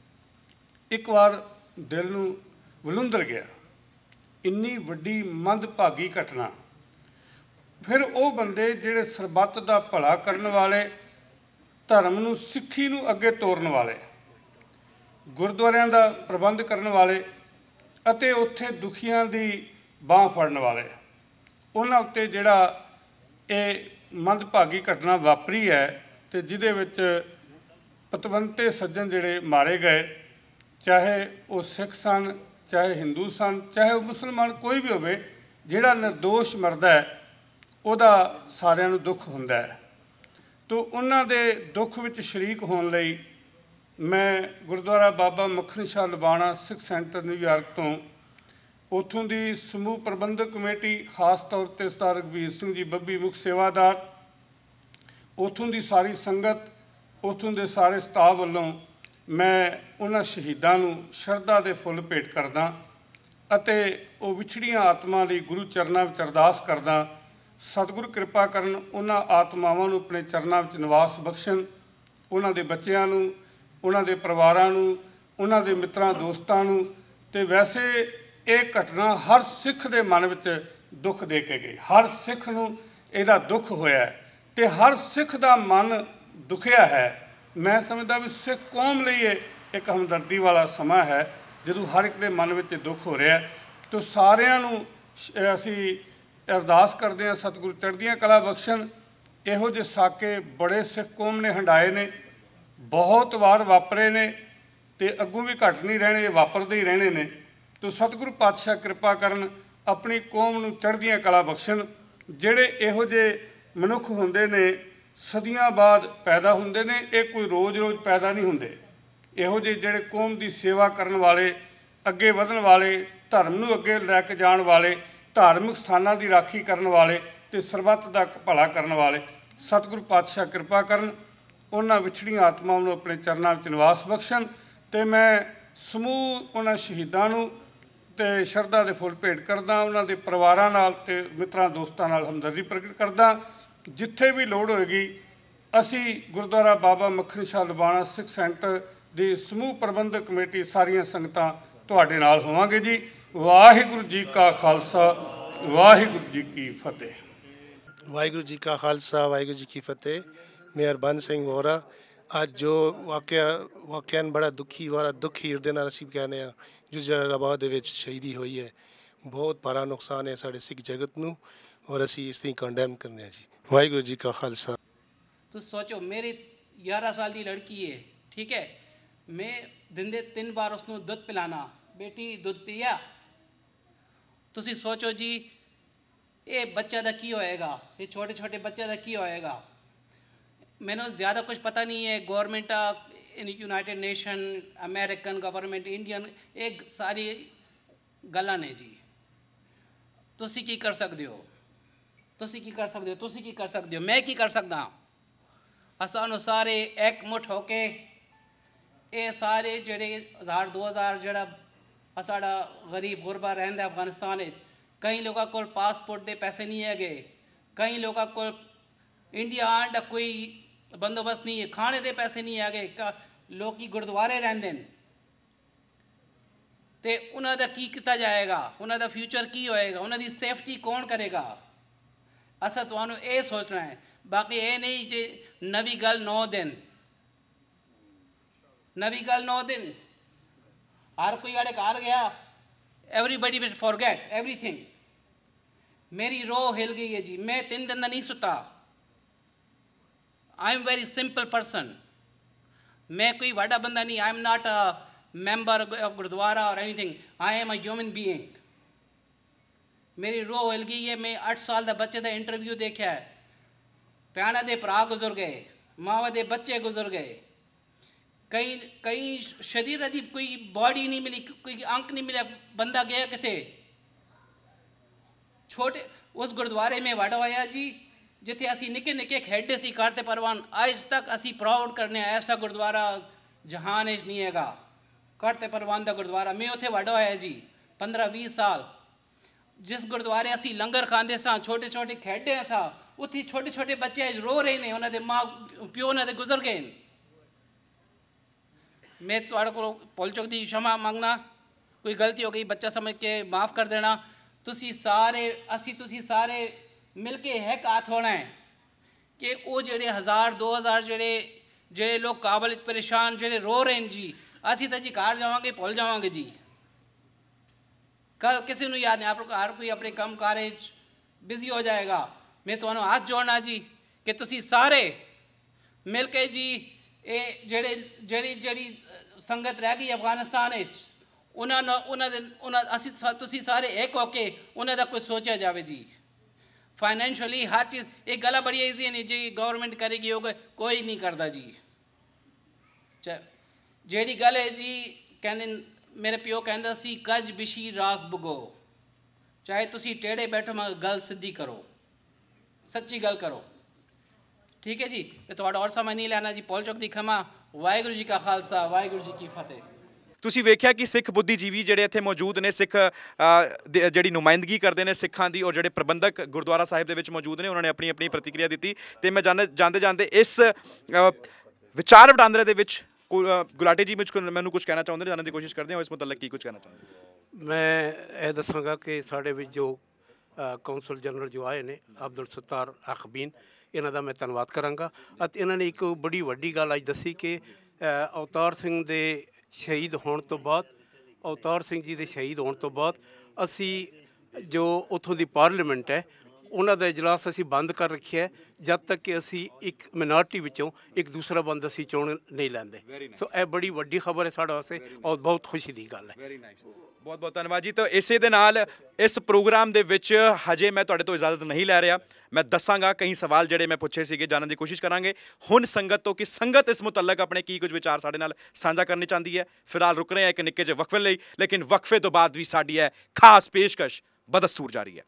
ਇੱਕ ਵਾਰ ਦਿਲ ਨੂੰ ਵਲੂੰਦਰ ਗਿਆ। ਇੰਨੀ ਵੱਡੀ ਮੰਦਭਾਗੀ ਘਟਨਾ। ਫਿਰ ਉਹ ਬੰਦੇ ਜਿਹੜੇ ਸਰਬੱਤ ਦਾ ਭਲਾ ਕਰਨ ਵਾਲੇ, ਧਰਮ ਨੂੰ, ਸਿੱਖੀ ਨੂੰ ਅੱਗੇ ਤੋਰਨ ਵਾਲੇ, ਗੁਰਦੁਆਰਿਆਂ ਦਾ ਪ੍ਰਬੰਧ ਕਰਨ ਵਾਲੇ ਅਤੇ ਉੱਥੇ ਦੁਖੀਆਂ ਦੀ ਬਾਂਹ ਫੜਨ ਵਾਲੇ, ਉਹਨਾਂ ਉੱਤੇ ਜਿਹੜਾ ਇਹ ਮੰਦਭਾਗੀ ਘਟਨਾ ਵਾਪਰੀ ਹੈ ਅਤੇ ਜਿਹਦੇ ਵਿੱਚ ਪਤਵੰਤੇ ਸੱਜਣ ਜਿਹੜੇ ਮਾਰੇ ਗਏ, ਚਾਹੇ ਉਹ ਸਿੱਖ ਸਨ, ਚਾਹੇ ਹਿੰਦੂ ਸਨ, ਚਾਹੇ ਉਹ ਮੁਸਲਮਾਨ, ਕੋਈ ਵੀ ਹੋਵੇ, ਜਿਹੜਾ ਨਿਰਦੋਸ਼ ਮਰਦਾ ਹੈ ਉਹਦਾ ਸਾਰਿਆਂ ਨੂੰ ਦੁੱਖ ਹੁੰਦਾ ਹੈ। ਤੋ ਉਹਨਾਂ ਦੇ ਦੁੱਖ ਵਿੱਚ ਸ਼ਰੀਕ ਹੋਣ ਲਈ ਮੈਂ ਗੁਰਦੁਆਰਾ ਬਾਬਾ ਮੱਖਣ ਸ਼ਾਹ ਲਬਾਣਾ ਸਿੱਖ ਸੈਂਟਰ ਨਿਊਯਾਰਕ ਤੋਂ, ਉੱਥੋਂ ਦੀ ਸਮੂਹ ਪ੍ਰਬੰਧਕ ਕਮੇਟੀ, ਖਾਸ ਤੌਰ 'ਤੇ ਸਰਦਾਰ ਰਘਬੀਰ ਸਿੰਘ ਜੀ ਬੱਬੀ ਮੁੱਖ ਸੇਵਾਦਾਰ, ਉੱਥੋਂ ਦੀ ਸਾਰੀ ਸੰਗਤ, ਉੱਥੋਂ ਦੇ ਸਾਰੇ ਸਟਾਫ ਵੱਲੋਂ ਮੈਂ ਉਹਨਾਂ ਸ਼ਹੀਦਾਂ ਨੂੰ ਸ਼ਰਧਾ ਦੇ ਫੁੱਲ ਭੇਟ ਕਰਦਾ ਅਤੇ ਉਹ ਵਿਛੜੀਆਂ ਆਤਮਾ ਲਈ ਗੁਰੂ ਚਰਨਾਂ ਵਿੱਚ ਅਰਦਾਸ ਕਰਦਾ। ਸਤਿਗੁਰੂ ਕਿਰਪਾ ਕਰਨ, ਉਹਨਾਂ ਆਤਮਾਵਾਂ ਨੂੰ ਆਪਣੇ ਚਰਨਾਂ ਵਿੱਚ ਨਿਵਾਸ ਬਖਸ਼ਣ, ਉਹਨਾਂ ਦੇ ਬੱਚਿਆਂ ਨੂੰ, ਉਹਨਾਂ ਦੇ ਪਰਿਵਾਰਾਂ ਨੂੰ, ਉਹਨਾਂ ਦੇ ਮਿੱਤਰਾਂ ਦੋਸਤਾਂ ਨੂੰ। ਅਤੇ ਵੈਸੇ ਇਹ ਘਟਨਾ ਹਰ ਸਿੱਖ ਦੇ ਮਨ ਵਿੱਚ ਦੁੱਖ ਦੇ ਕੇ ਗਈ। ਹਰ ਸਿੱਖ ਨੂੰ ਇਹਦਾ ਦੁੱਖ ਹੋਇਆ ਅਤੇ ਹਰ ਸਿੱਖ ਦਾ ਮਨ ਦੁਖਿਆ ਹੈ। ਮੈਂ ਸਮਝਦਾ ਵੀ ਸਿੱਖ ਕੌਮ ਲਈ ਇਹ ਇੱਕ ਹਮਦਰਦੀ ਵਾਲਾ ਸਮਾਂ ਹੈ ਜਦੋਂ ਹਰ ਇੱਕ ਦੇ ਮਨ ਵਿੱਚ ਦੁੱਖ ਹੋ ਰਿਹਾ। ਤਾਂ ਸਾਰਿਆਂ ਨੂੰ ਅਸੀਂ ਅਰਦਾਸ ਕਰਦੇ ਹਾਂ ਸਤਿਗੁਰੂ ਚੜ੍ਹਦੀਆਂ ਕਲਾ ਬਖਸ਼ਣ। ਇਹੋ ਜਿਹੇ ਸਾਕੇ ਬੜੇ ਸਿੱਖ ਕੌਮ ਨੇ ਹੰਡਾਏ ਨੇ, ਬਹੁਤ ਵਾਰ ਵਾਪਰੇ ਨੇ ਅਤੇ ਅੱਗੋਂ ਵੀ ਘੱਟ ਨਹੀਂ ਰਹਿਣੇ, ਇਹ ਵਾਪਰਦੇ ਹੀ ਰਹਿਣੇ ਨੇ। ਤੋ ਸਤਿਗੁਰੂ ਪਾਤਸ਼ਾਹ ਕਿਰਪਾ ਕਰਨ, ਆਪਣੀ ਕੌਮ ਨੂੰ ਚੜ੍ਹਦੀਆਂ ਕਲਾ ਬਖਸ਼ਣ। ਜਿਹੜੇ ਇਹੋ ਜਿਹੇ ਮਨੁੱਖ ਹੁੰਦੇ ਨੇ ਸਦੀਆਂ ਬਾਅਦ ਪੈਦਾ ਹੁੰਦੇ ਨੇ, ਇਹ ਕੋਈ ਰੋਜ਼ ਰੋਜ਼ ਪੈਦਾ ਨਹੀਂ ਹੁੰਦੇ। ਇਹੋ ਜਿਹੇ ਜਿਹੜੇ ਕੌਮ ਦੀ ਸੇਵਾ ਕਰਨ ਵਾਲੇ, ਅੱਗੇ ਵਧਣ ਵਾਲੇ, ਧਰਮ ਨੂੰ ਅੱਗੇ ਲੈ ਕੇ ਜਾਣ ਵਾਲੇ, ਧਾਰਮਿਕ ਸਥਾਨਾਂ ਦੀ ਰਾਖੀ ਕਰਨ ਵਾਲੇ ਅਤੇ ਸਰਬੱਤ ਦਾ ਭਲਾ ਕਰਨ ਵਾਲੇ, ਸਤਿਗੁਰੂ ਪਾਤਸ਼ਾਹ ਕਿਰਪਾ ਕਰਨ, ਉਹਨਾਂ ਵਿਛੜੀਆਂ ਆਤਮਾਵਾਂ ਨੂੰ ਆਪਣੇ ਚਰਨਾਂ ਵਿੱਚ ਨਿਵਾਸ ਬਖਸ਼ਣ। ਅਤੇ ਮੈਂ ਸਮੂਹ ਉਹਨਾਂ ਸ਼ਹੀਦਾਂ ਨੂੰ ਅਤੇ ਸ਼ਰਧਾ ਦੇ ਫੁੱਲ ਭੇਟ ਕਰਦਾ, ਉਹਨਾਂ ਦੇ ਪਰਿਵਾਰਾਂ ਨਾਲ ਅਤੇ ਮਿੱਤਰਾਂ ਦੋਸਤਾਂ ਨਾਲ ਹਮਦਰਦੀ ਪ੍ਰਗਟ ਕਰਦਾ। ਜਿੱਥੇ ਵੀ ਲੋੜ ਹੋਏਗੀ ਅਸੀਂ ਗੁਰਦੁਆਰਾ ਬਾਬਾ ਮੱਖਣ ਸ਼ਾਹ ਲਬਾਣਾ ਸਿੱਖ ਸੈਂਟਰ ਦੀ ਸਮੂਹ ਪ੍ਰਬੰਧਕ ਕਮੇਟੀ, ਸਾਰੀਆਂ ਸੰਗਤਾਂ ਤੁਹਾਡੇ ਨਾਲ ਹੋਵਾਂਗੇ ਜੀ। ਵਾਹਿਗੁਰੂ ਜੀ ਕਾ ਖਾਲਸਾ, ਵਾਹਿਗੁਰੂ ਜੀ ਕੀ ਫਤਿਹ। ਵਾਹਿਗੁਰੂ ਜੀ ਕਾ ਖਾਲਸਾ, ਵਾਹਿਗੁਰੂ ਜੀ ਕੀ ਫਤਿਹ। ਮਿਹਰਬਾਨ ਸਿੰਘ ਵੋਰਾ, ਅੱਜ ਜੋ ਵਾਕਿਆ ਵਾਕਿਆ ਬੜਾ ਦੁਖੀ ਵਾਲਾ ਦੁਖੀ ਹਿਰਦੇ ਨਾਲ ਅਸੀਂ ਕਹਿੰਦੇ ਹਾਂ, ਜੋ ਜਲਾਲਾਬਾਦ ਦੇ ਵਿੱਚ ਸ਼ਹੀਦੀ ਹੋਈ ਹੈ, ਬਹੁਤ ਭਾਰਾ ਨੁਕਸਾਨ ਹੈ ਸਾਡੇ ਸਿੱਖ ਜਗਤ ਨੂੰ ਔਰ ਅਸੀਂ ਇਸ ਦੀ ਕੰਡੈਮ ਕਰਨੇ ਹਾਂ ਜੀ। ਵਾਹਿਗੁਰੂ ਜੀ ਕਾ ਖਾਲਸਾ। ਤੁਸੀਂ ਸੋਚੋ, ਮੇਰੀ ਗਿਆਰਾਂ ਸਾਲ ਦੀ ਲੜਕੀ ਹੈ, ਠੀਕ ਹੈ, ਮੈਂ ਦਿਨ ਦੇ ਤਿੰਨ ਵਾਰ ਉਸਨੂੰ ਦੁੱਧ ਪਿਲਾਣਾ, ਬੇਟੀ ਦੁੱਧ ਪੀਆ। ਤੁਸੀਂ ਸੋਚੋ ਜੀ ਇਹ ਬੱਚਾ ਦਾ ਕੀ ਹੋਏਗਾ, ਇਹ ਛੋਟੇ ਛੋਟੇ ਬੱਚੇ ਦਾ ਕੀ ਹੋਏਗਾ। ਮੈਨੂੰ ਜ਼ਿਆਦਾ ਕੁਝ ਪਤਾ ਨਹੀਂ ਹੈ। Government United Nation, American government, Indian, ਇਹ ਸਾਰੀ ਗੱਲਾਂ ਨੇ ਜੀ। ਤੁਸੀਂ ਕੀ ਕਰ ਸਕਦੇ ਹੋ? ਤੁਸੀਂ ਕੀ ਕਰ ਸਕਦੇ ਹੋ? ਤੁਸੀਂ ਕੀ ਕਰ ਸਕਦੇ ਹੋ? ਮੈਂ ਕੀ ਕਰ ਸਕਦਾ? ਸਾਨੂੰ ਸਾਰੇ ਇੱਕ ਮੁੱਠ ਹੋ ਕੇ ਇਹ ਸਾਰੇ ਜਿਹੜੇ ਹਜ਼ਾਰ ਦੋ ਹਜ਼ਾਰ ਜਿਹੜਾ ਸਾਡਾ ਗਰੀਬ ਗੁਰਬਾ ਰਹਿੰਦਾ ਅਫਗਾਨਿਸਤਾਨ ਵਿੱਚ, ਕਈ ਲੋਕਾਂ ਕੋਲ ਪਾਸਪੋਰਟ ਦੇ ਪੈਸੇ ਨਹੀਂ ਹੈਗੇ, ਕਈ ਲੋਕਾਂ ਕੋਲ ਇੰਡੀਆ ਆਉਣ ਦਾ ਕੋਈ ਬੰਦੋਬਸਤ ਨਹੀਂ ਹੈ, ਖਾਣੇ ਦੇ ਪੈਸੇ ਨਹੀਂ ਹੈਗੇ, ਲੋਕੀ ਗੁਰਦੁਆਰੇ ਰਹਿੰਦੇ ਨੇ ਤੇ ਉਹਨਾਂ ਦਾ ਕੀ ਕੀਤਾ ਜਾਏਗਾ, ਉਹਨਾਂ ਦਾ ਫਿਊਚਰ ਕੀ ਹੋਏਗਾ, ਉਹਨਾਂ ਦੀ ਸੇਫਟੀ ਕੌਣ ਕਰੇਗਾ। ਅਸਾਂ ਤੁਹਾਨੂੰ ਇਹ ਸੋਚਣਾ ਹੈ, ਬਾਕੀ ਇਹ ਨਹੀਂ ਜੇ ਨਵੀਂ ਗੱਲ ਨੌ ਦਿਨ ਨਵੀਂ ਗੱਲ ਨੌ ਦਿਨ ਹਰ ਕੋਈ ਵਾਲੇ ਘਰ ਗਿਆ, ਐਵਰੀਬਡੀ ਵਿਲ ਫੋਰਗੇਟ ਐਵਰੀਥਿੰਗ। ਮੇਰੀ ਰੋਹ ਹਿਲ ਗਈ ਹੈ ਜੀ, ਮੈਂ ਤਿੰਨ ਦਿਨ ਦਾ ਨਹੀਂ ਸੁੱਤਾ। I am very simple person, ਮੈਂ ਕੋਈ ਵੱਡਾ ਬੰਦਾ ਨਹੀਂ। I am not a member of gurdwara or anything, I am a human being. ਮੇਰੀ ਰੋਹ ਹਿਲ ਗਈ ਹੈ। ਮੈਂ ਅੱਠ ਸਾਲ ਦਾ ਬੱਚੇ ਦਾ ਇੰਟਰਵਿਊ ਦੇਖਿਆ ਹੈ, ਭੈਣਾਂ ਦੇ ਭਰਾ ਗੁਜ਼ਰ ਗਏ, ਮਾਵਾਂ ਦੇ ਬੱਚੇ ਗੁਜ਼ਰ ਗਏ, ਕਈ ਕਈ ਸਰੀਰ ਦੀ ਕੋਈ ਬਾਡੀ ਨਹੀਂ ਮਿਲੀ, ਕੋਈ ਅੰਕ ਨਹੀਂ ਮਿਲਿਆ, ਬੰਦਾ ਗਿਆ ਕਿਤੇ। ਛੋਟੇ ਉਸ ਗੁਰਦੁਆਰੇ ਮੈਂ ਵੜ ਹੋਇਆ ਜੀ ਜਿੱਥੇ ਅਸੀਂ ਨਿੱਕੇ ਨਿੱਕੇ ਖੇਡਦੇ ਸੀ ਘਰ 'ਤੇ ਪਰਵਾਨ। ਅੱਜ ਤੱਕ ਅਸੀਂ ਪ੍ਰਾਊਡ ਕਰਨੇ ਆ ਐਸਾ ਗੁਰਦੁਆਰਾ ਜਹਾਨ ਵਿੱਚ ਨਹੀਂ ਹੈਗਾ, ਘਰ 'ਤੇ ਪਰਵਾਨ ਦਾ ਗੁਰਦੁਆਰਾ। ਮੈਂ ਉੱਥੇ ਵੜ ਹੋਇਆ ਜੀ ਪੰਦਰਾਂ ਵੀਹ ਸਾਲ। ਜਿਸ ਗੁਰਦੁਆਰੇ ਅਸੀਂ ਲੰਗਰ ਖਾਂਦੇ ਸਾਂ, ਛੋਟੇ ਛੋਟੇ ਖੇਡਦੇ ਸਾਂ, ਉੱਥੇ ਛੋਟੇ ਛੋਟੇ ਬੱਚੇ ਅੱਜ ਰੋ ਰਹੇ ਨੇ, ਉਹਨਾਂ ਦੇ ਮਾਂ ਪਿਓ ਉਹਨਾਂ ਦੇ ਗੁਜ਼ਰ ਗਏ ਨੇ। मैं तुहाड़े को भुल चुक दी क्षमा मांगना, कोई गलती हो गई बच्चा समझ के माफ़ कर देना। तुसी सारे असी तुसी सारे मिल के एक हाथ होना है कि वो जेड़े हज़ार दो हज़ार जेड़े जेड़े लोग काबल परेशान जेड़े रो रहे हैं जी, असी तो जी घर जावांगे भुल जावांगे जी। कल किसी को याद नहीं, आप हर कोई अपने काम काज बिजी हो जाएगा। मैं तुहानू हाथ जोड़ना जी कि तुसी सारे मिल के जी ਇਹ ਜਿਹੜੇ ਜਿਹੜੀ ਜਿਹੜੀ ਸੰਗਤ ਰਹਿ ਗਈ ਅਫਗਾਨਿਸਤਾਨ ਵਿੱਚ, ਉਹਨਾਂ ਨੂੰ ਉਹਨਾਂ ਦੇ ਉਹਨਾਂ ਅਸੀਂ ਤੁਸੀਂ ਸਾਰੇ ਇੱਕ ਹੋ ਕੇ ਉਹਨਾਂ ਦਾ ਕੁਝ ਸੋਚਿਆ ਜਾਵੇ ਜੀ। ਫਾਈਨੈਂਸ਼ੀਅਲੀ ਹਰ ਚੀਜ਼, ਇਹ ਗੱਲਾਂ ਬੜੀ ਈਜ਼ੀ ਨਹੀਂ ਜੀ ਗਵਰਨਮੈਂਟ ਕਰੇਗੀ, ਉਹ ਕੋਈ ਨਹੀਂ ਕਰਦਾ ਜੀ। ਜਿਹੜੀ ਗੱਲ ਹੈ ਜੀ, ਕਹਿੰਦੇ ਮੇਰੇ ਪਿਓ ਕਹਿੰਦਾ ਸੀ ਕੱਜ ਬਿਸ਼ੀ ਰਾਸ ਬਗੋ, ਚਾਹੇ ਤੁਸੀਂ ਟੇੜੇ ਬੈਠੋ ਮਗਰ ਗੱਲ ਸਿੱਧੀ ਕਰੋ, ਸੱਚੀ ਗੱਲ ਕਰੋ, ठीक है जी। तो थोड़ा और समय नहीं लेना जी। पौल चौक दी खमा। वाहिगुरू जी का खालसा, वाहिगुरू जी की फतेह। ਤੁਸੀਂ ਵੇਖਿਆ ਕਿ ਸਿੱਖ ਬੁੱਧੀਜੀਵੀ ਜਿਹੜੇ ਇੱਥੇ ਮੌਜੂਦ ਨੇ, ਸਿੱਖ ਜਿਹੜੀ ਨੁਮਾਇੰਦਗੀ ਕਰਦੇ ਨੇ ਸਿੱਖਾਂ ਦੀ, ਔਰ ਜਿਹੜੇ ਪ੍ਰਬੰਧਕ ਗੁਰਦੁਆਰਾ ਸਾਹਿਬ ਦੇ ਵਿੱਚ ਮੌਜੂਦ ਨੇ, ਉਹਨਾਂ ਨੇ ਆਪਣੀ ਆਪਣੀ ਪ੍ਰਤੀਕਿਰਿਆ ਦਿੱਤੀ। ਤੇ ਮੈਂ ਜਾਣ ਜਾਂਦੇ ਜਾਂਦੇ ਇਸ ਵਿਚਾਰ ਵਟਾਂਦਰੇ ਦੇ ਵਿੱਚ ਗੁਲਾਟੀ ਜੀ ਮੁਝ ਮੈਨੂੰ ਕੁਝ ਕਹਿਣਾ ਚਾਹੁੰਦੇ ਨੇ, ਜਾਣਨ ਦੀ ਕੋਸ਼ਿਸ਼ ਕਰਦੇ ਹਾਂ ਇਸ ਮੁਤਲਕ ਕੀ ਕੁਝ ਕਹਿਣਾ ਚਾਹੁੰਦੇ। ਮੈਂ ਇਹ ਦੱਸਾਂਗਾ ਕਿ ਸਾਡੇ ਵਿੱਚ ਜੋ ਕੌਂਸਲ ਜਨਰਲ ਜੋ ਆਏ ਨੇ ਅਬਦੁਲ ਸੱਤਾਰ ਅਖਬੀਨ, ਇਹਨਾਂ ਦਾ ਮੈਂ ਧੰਨਵਾਦ ਕਰਾਂਗਾ। ਅਤੇ ਇਹਨਾਂ ਨੇ ਇੱਕ ਬੜੀ ਵੱਡੀ ਗੱਲ ਅੱਜ ਦੱਸੀ ਕਿ ਅਵਤਾਰ ਸਿੰਘ ਦੇ ਸ਼ਹੀਦ ਹੋਣ ਤੋਂ ਬਾਅਦ, ਅਵਤਾਰ ਸਿੰਘ ਜੀ ਦੇ ਸ਼ਹੀਦ ਹੋਣ ਤੋਂ ਬਾਅਦ ਅਸੀਂ ਜੋ ਉੱਥੋਂ ਦੀ ਪਾਰਲੀਮੈਂਟ ਹੈ ਉਹਨਾਂ ਦਾ ਇਜਲਾਸ ਅਸੀਂ ਬੰਦ ਕਰ ਰੱਖਿਆ ਜਦ ਤੱਕ ਕਿ ਅਸੀਂ ਇੱਕ ਮਿਨਾਰਟੀ ਵਿੱਚੋਂ ਇੱਕ ਦੂਸਰਾ ਬੰਦਾ ਅਸੀਂ ਚੁਣ ਨਹੀਂ ਲੈਂਦੇ। ਸੋ ਇਹ ਬੜੀ ਵੱਡੀ ਖਬਰ ਹੈ ਸਾਡੇ ਵਾਸਤੇ ਔਰ ਬਹੁਤ ਖੁਸ਼ੀ ਦੀ ਗੱਲ ਹੈ। ਬਹੁਤ ਬਹੁਤ ਧੰਨਵਾਦ ਜੀ। ਤਾਂ ਇਸੇ ਦੇ ਨਾਲ ਇਸ ਪ੍ਰੋਗਰਾਮ ਦੇ ਵਿੱਚ ਹਜੇ ਮੈਂ ਤੁਹਾਡੇ ਤੋਂ ਇਜਾਜ਼ਤ ਨਹੀਂ ਲੈ ਰਿਹਾ, ਮੈਂ ਦੱਸਾਂਗਾ ਕਈ ਸਵਾਲ ਜਿਹੜੇ ਮੈਂ ਪੁੱਛੇ ਸੀਗੇ, ਜਾਣਨ ਦੀ ਕੋਸ਼ਿਸ਼ ਕਰਾਂਗੇ ਹੁਣ ਸੰਗਤ ਤੋਂ ਕਿ ਸੰਗਤ ਇਸ ਮੁਤਲਕ ਆਪਣੇ ਕੀ ਕੁਝ ਵਿਚਾਰ ਸਾਡੇ ਨਾਲ ਸਾਂਝਾ ਕਰਨੀ ਚਾਹੁੰਦੀ ਹੈ। ਫਿਲਹਾਲ ਰੁਕ ਰਹੇ ਹਾਂ ਇੱਕ ਨਿੱਕੇ ਜਿਹੇ ਵਕਫੇ ਲਈ, ਲੇਕਿਨ ਵਕਫੇ ਤੋਂ ਬਾਅਦ ਵੀ ਸਾਡੀ ਹੈ ਖਾਸ ਪੇਸ਼ਕਸ਼ ਬਦਸਤੂਰ ਜਾਰੀ ਹੈ।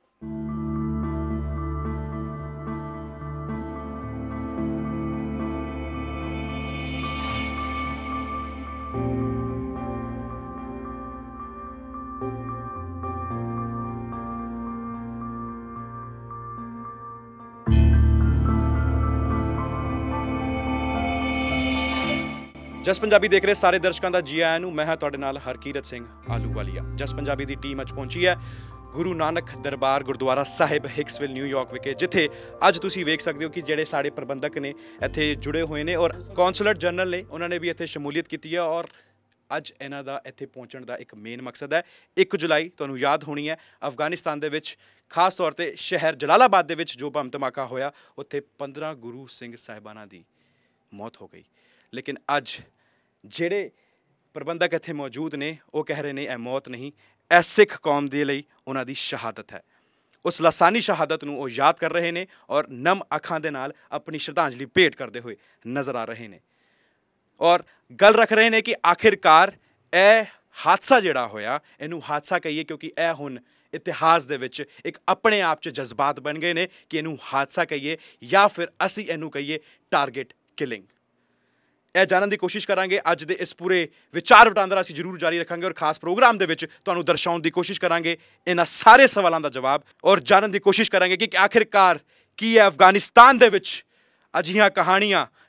ਜਸ ਪੰਜਾਬੀ ਦੇਖ ਰਹੇ ਸਾਰੇ ਦਰਸ਼ਕਾਂ ਦਾ ਜੀ ਆਇਆਂ ਨੂੰ। ਮੈਂ ਹਾਂ ਤੁਹਾਡੇ ਨਾਲ ਹਰਕੀਰਤ ਸਿੰਘ ਆਹਲੂਵਾਲੀਆ। ਜਸ ਪੰਜਾਬੀ ਦੀ ਟੀਮ ਅੱਜ ਪਹੁੰਚੀ ਹੈ ਗੁਰੂ ਨਾਨਕ ਦਰਬਾਰ ਗੁਰਦੁਆਰਾ ਸਾਹਿਬ ਹਿਕਸਵਿਲ ਨਿਊਯਾਰਕ ਵਿਖੇ, ਜਿੱਥੇ ਅੱਜ ਤੁਸੀਂ ਵੇਖ ਸਕਦੇ ਹੋ ਕਿ ਜਿਹੜੇ ਸਾਡੇ ਪ੍ਰਬੰਧਕ ਨੇ ਇੱਥੇ ਜੁੜੇ ਹੋਏ ਨੇ ਔਰ ਕੌਂਸਲਰ ਜਨਰਲ ਨੇ, ਉਹਨਾਂ ਨੇ ਵੀ ਇੱਥੇ ਸ਼ਮੂਲੀਅਤ ਕੀਤੀ ਹੈ। ਔਰ ਅੱਜ ਇਹਨਾਂ ਦਾ ਇੱਥੇ ਪਹੁੰਚਣ ਦਾ ਇੱਕ ਮੇਨ ਮਕਸਦ ਹੈ, ਇੱਕ ਜੁਲਾਈ ਤੁਹਾਨੂੰ ਯਾਦ ਹੋਣੀ ਹੈ ਅਫਗਾਨਿਸਤਾਨ ਦੇ ਵਿੱਚ ਖਾਸ ਤੌਰ 'ਤੇ ਸ਼ਹਿਰ ਜਲਾਲਾਬਾਦ ਦੇ ਵਿੱਚ ਜੋ ਬੰਬ ਧਮਾਕਾ ਹੋਇਆ, ਉੱਥੇ ਪੰਦਰਾਂ ਗੁਰੂ ਸਿੰਘ ਸਾਹਿਬਾਨਾਂ ਦੀ ਮੌਤ ਹੋ ਗਈ। ਲੇਕਿਨ ਅੱਜ ਜਿਹੜੇ ਪ੍ਰਬੰਧਕ ਇੱਥੇ ਮੌਜੂਦ ਨੇ ਉਹ ਕਹਿ ਰਹੇ ਨੇ ਇਹ ਮੌਤ ਨਹੀਂ, ਇਹ ਸਿੱਖ ਕੌਮ ਦੇ ਲਈ ਉਹਨਾਂ ਦੀ ਸ਼ਹਾਦਤ ਹੈ। ਉਸ ਲਾਸਾਨੀ ਸ਼ਹਾਦਤ ਨੂੰ ਉਹ ਯਾਦ ਕਰ ਰਹੇ ਨੇ ਔਰ ਨਮ ਅੱਖਾਂ ਦੇ ਨਾਲ ਆਪਣੀ ਸ਼ਰਧਾਂਜਲੀ ਭੇਟ ਕਰਦੇ ਹੋਏ ਨਜ਼ਰ ਆ ਰਹੇ ਨੇ ਔਰ ਗੱਲ ਰੱਖ ਰਹੇ ਨੇ ਕਿ ਆਖਿਰਕਾਰ ਇਹ ਹਾਦਸਾ ਜਿਹੜਾ ਹੋਇਆ ਇਹਨੂੰ ਹਾਦਸਾ ਕਹੀਏ, ਕਿਉਂਕਿ ਇਹ ਹੁਣ ਇਤਿਹਾਸ ਦੇ ਵਿੱਚ ਇੱਕ ਆਪਣੇ ਆਪ 'ਚ ਜਜ਼ਬਾਤ ਬਣ ਗਏ ਨੇ ਕਿ ਇਹਨੂੰ ਹਾਦਸਾ ਕਹੀਏ ਜਾਂ ਫਿਰ ਅਸੀਂ ਇਹਨੂੰ ਕਹੀਏ ਟਾਰਗੇਟ ਕਿਲਿੰਗ। ਇਹ ਜਾਣਨ ਦੀ ਕੋਸ਼ਿਸ਼ ਕਰਾਂਗੇ। ਅੱਜ ਦੇ ਇਸ ਪੂਰੇ ਵਿਚਾਰ ਵਟਾਂਦਰਾ ਅਸੀਂ ਜ਼ਰੂਰ ਜਾਰੀ ਰੱਖਾਂਗੇ ਔਰ ਖਾਸ ਪ੍ਰੋਗਰਾਮ ਦੇ ਵਿੱਚ ਤੁਹਾਨੂੰ ਦਰਸਾਉਣ ਦੀ ਕੋਸ਼ਿਸ਼ ਕਰਾਂਗੇ ਇਹਨਾਂ ਸਾਰੇ ਸਵਾਲਾਂ ਦਾ ਜਵਾਬ ਔਰ ਜਾਣਨ ਦੀ ਕੋਸ਼ਿਸ਼ ਕਰਾਂਗੇ ਕਿ ਆਖਿਰਕਾਰ ਕੀ ਹੈ ਅਫਗਾਨਿਸਤਾਨ ਦੇ ਵਿੱਚ ਅਜਿਹੀਆਂ ਕਹਾਣੀਆਂ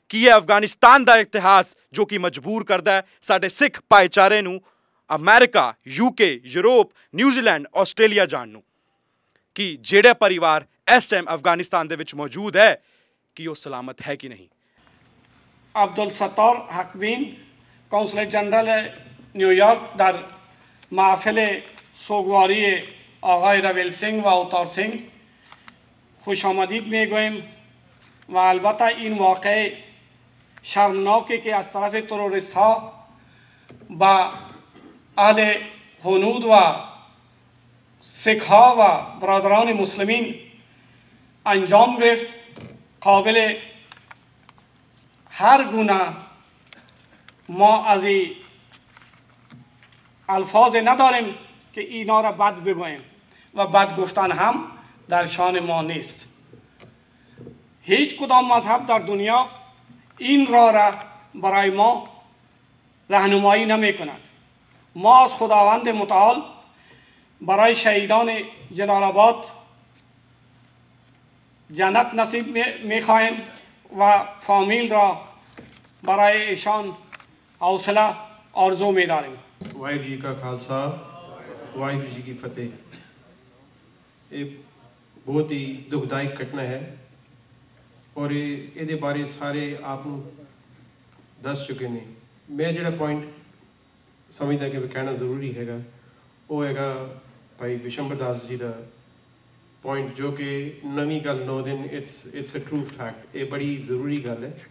ਕੀ ਹੈ ਅਫਗਾਨਿਸਤਾਨ ਦਾ ਇਤਿਹਾਸ ਜੋ ਕਿ ਮਜਬੂਰ ਕਰਦਾ ਹੈ ਸਾਡੇ ਸਿੱਖ ਭਾਈਚਾਰੇ ਨੂੰ America, UK, Europe, New Zealand, Australia ਜਾਣ ਨੂੰ? ਕਿ ਜਿਹੜਾ ਪਰਿਵਾਰ ਇਸ ਟਾਈਮ ਅਫਗਾਨਿਸਤਾਨ ਦੇ ਵਿੱਚ ਮੌਜੂਦ ਹੈ ਕਿ ਉਹ ਸਲਾਮਤ ਹੈ ਕਿ ਨਹੀਂ? Abdul Sattar Haqbeen, consular general New York दर महफिल सोगवारी आगाई रवेल सिंह व अवतार सिंह खुश आमदीद में गोएम व अलबत्ता इन वाक़े शर्मनाक के अज तरफ तरोरिस्ट हा व अहले हनूद व सिखा व बरदरान मुस्लिमीन अंजाम गिरफ्त काबिल हर गुना मा अजी अल्फाज نداریم که اینا را بد بگوییم و بد گفتن هم در شان ما نیست. هیچ کدام مذهب در دنیا این راه را برای ما راهنمایی نمی کند. ما از خداوند متعال برای شهیدان جلالآباد جنت نصیب می خواهیم و فامیل را برای ایشان حوصله آرزو می داریم. ਵਾਹਿਗੁਰੂ ਜੀ ਕਾ ਖਾਲਸਾ ਵਾਹਿਗੁਰੂ ਜੀ ਕੀ ਫਤਿਹ। ਇਹ ਬਹੁਤ ਹੀ ਦੁਖਦਾਇਕ ਘਟਨਾ ਹੈ ਔਰ ਇਹ ਇਹਦੇ ਬਾਰੇ ਸਾਰੇ ਆਪ ਨੂੰ ਦੱਸ ਚੁੱਕੇ ਨੇ। ਮੈਂ ਜਿਹੜਾ ਪੁਆਇੰਟ ਸਮਝਦਾ ਕਿ ਕਹਿਣਾ ਜ਼ਰੂਰੀ ਹੈਗਾ ਉਹ ਹੈਗਾ ਭਾਈ ਵਿਸ਼ੰਬਰ ਦਾਸ ਜੀ ਦਾ ਪੁਆਇੰਟ, ਜੋ ਕਿ ਨਵੀਂ ਗੱਲ ਨੋ ਦਿਨ it's it's a true fact. ਇਹ ਬੜੀ ਜ਼ਰੂਰੀ ਗੱਲ ਹੈ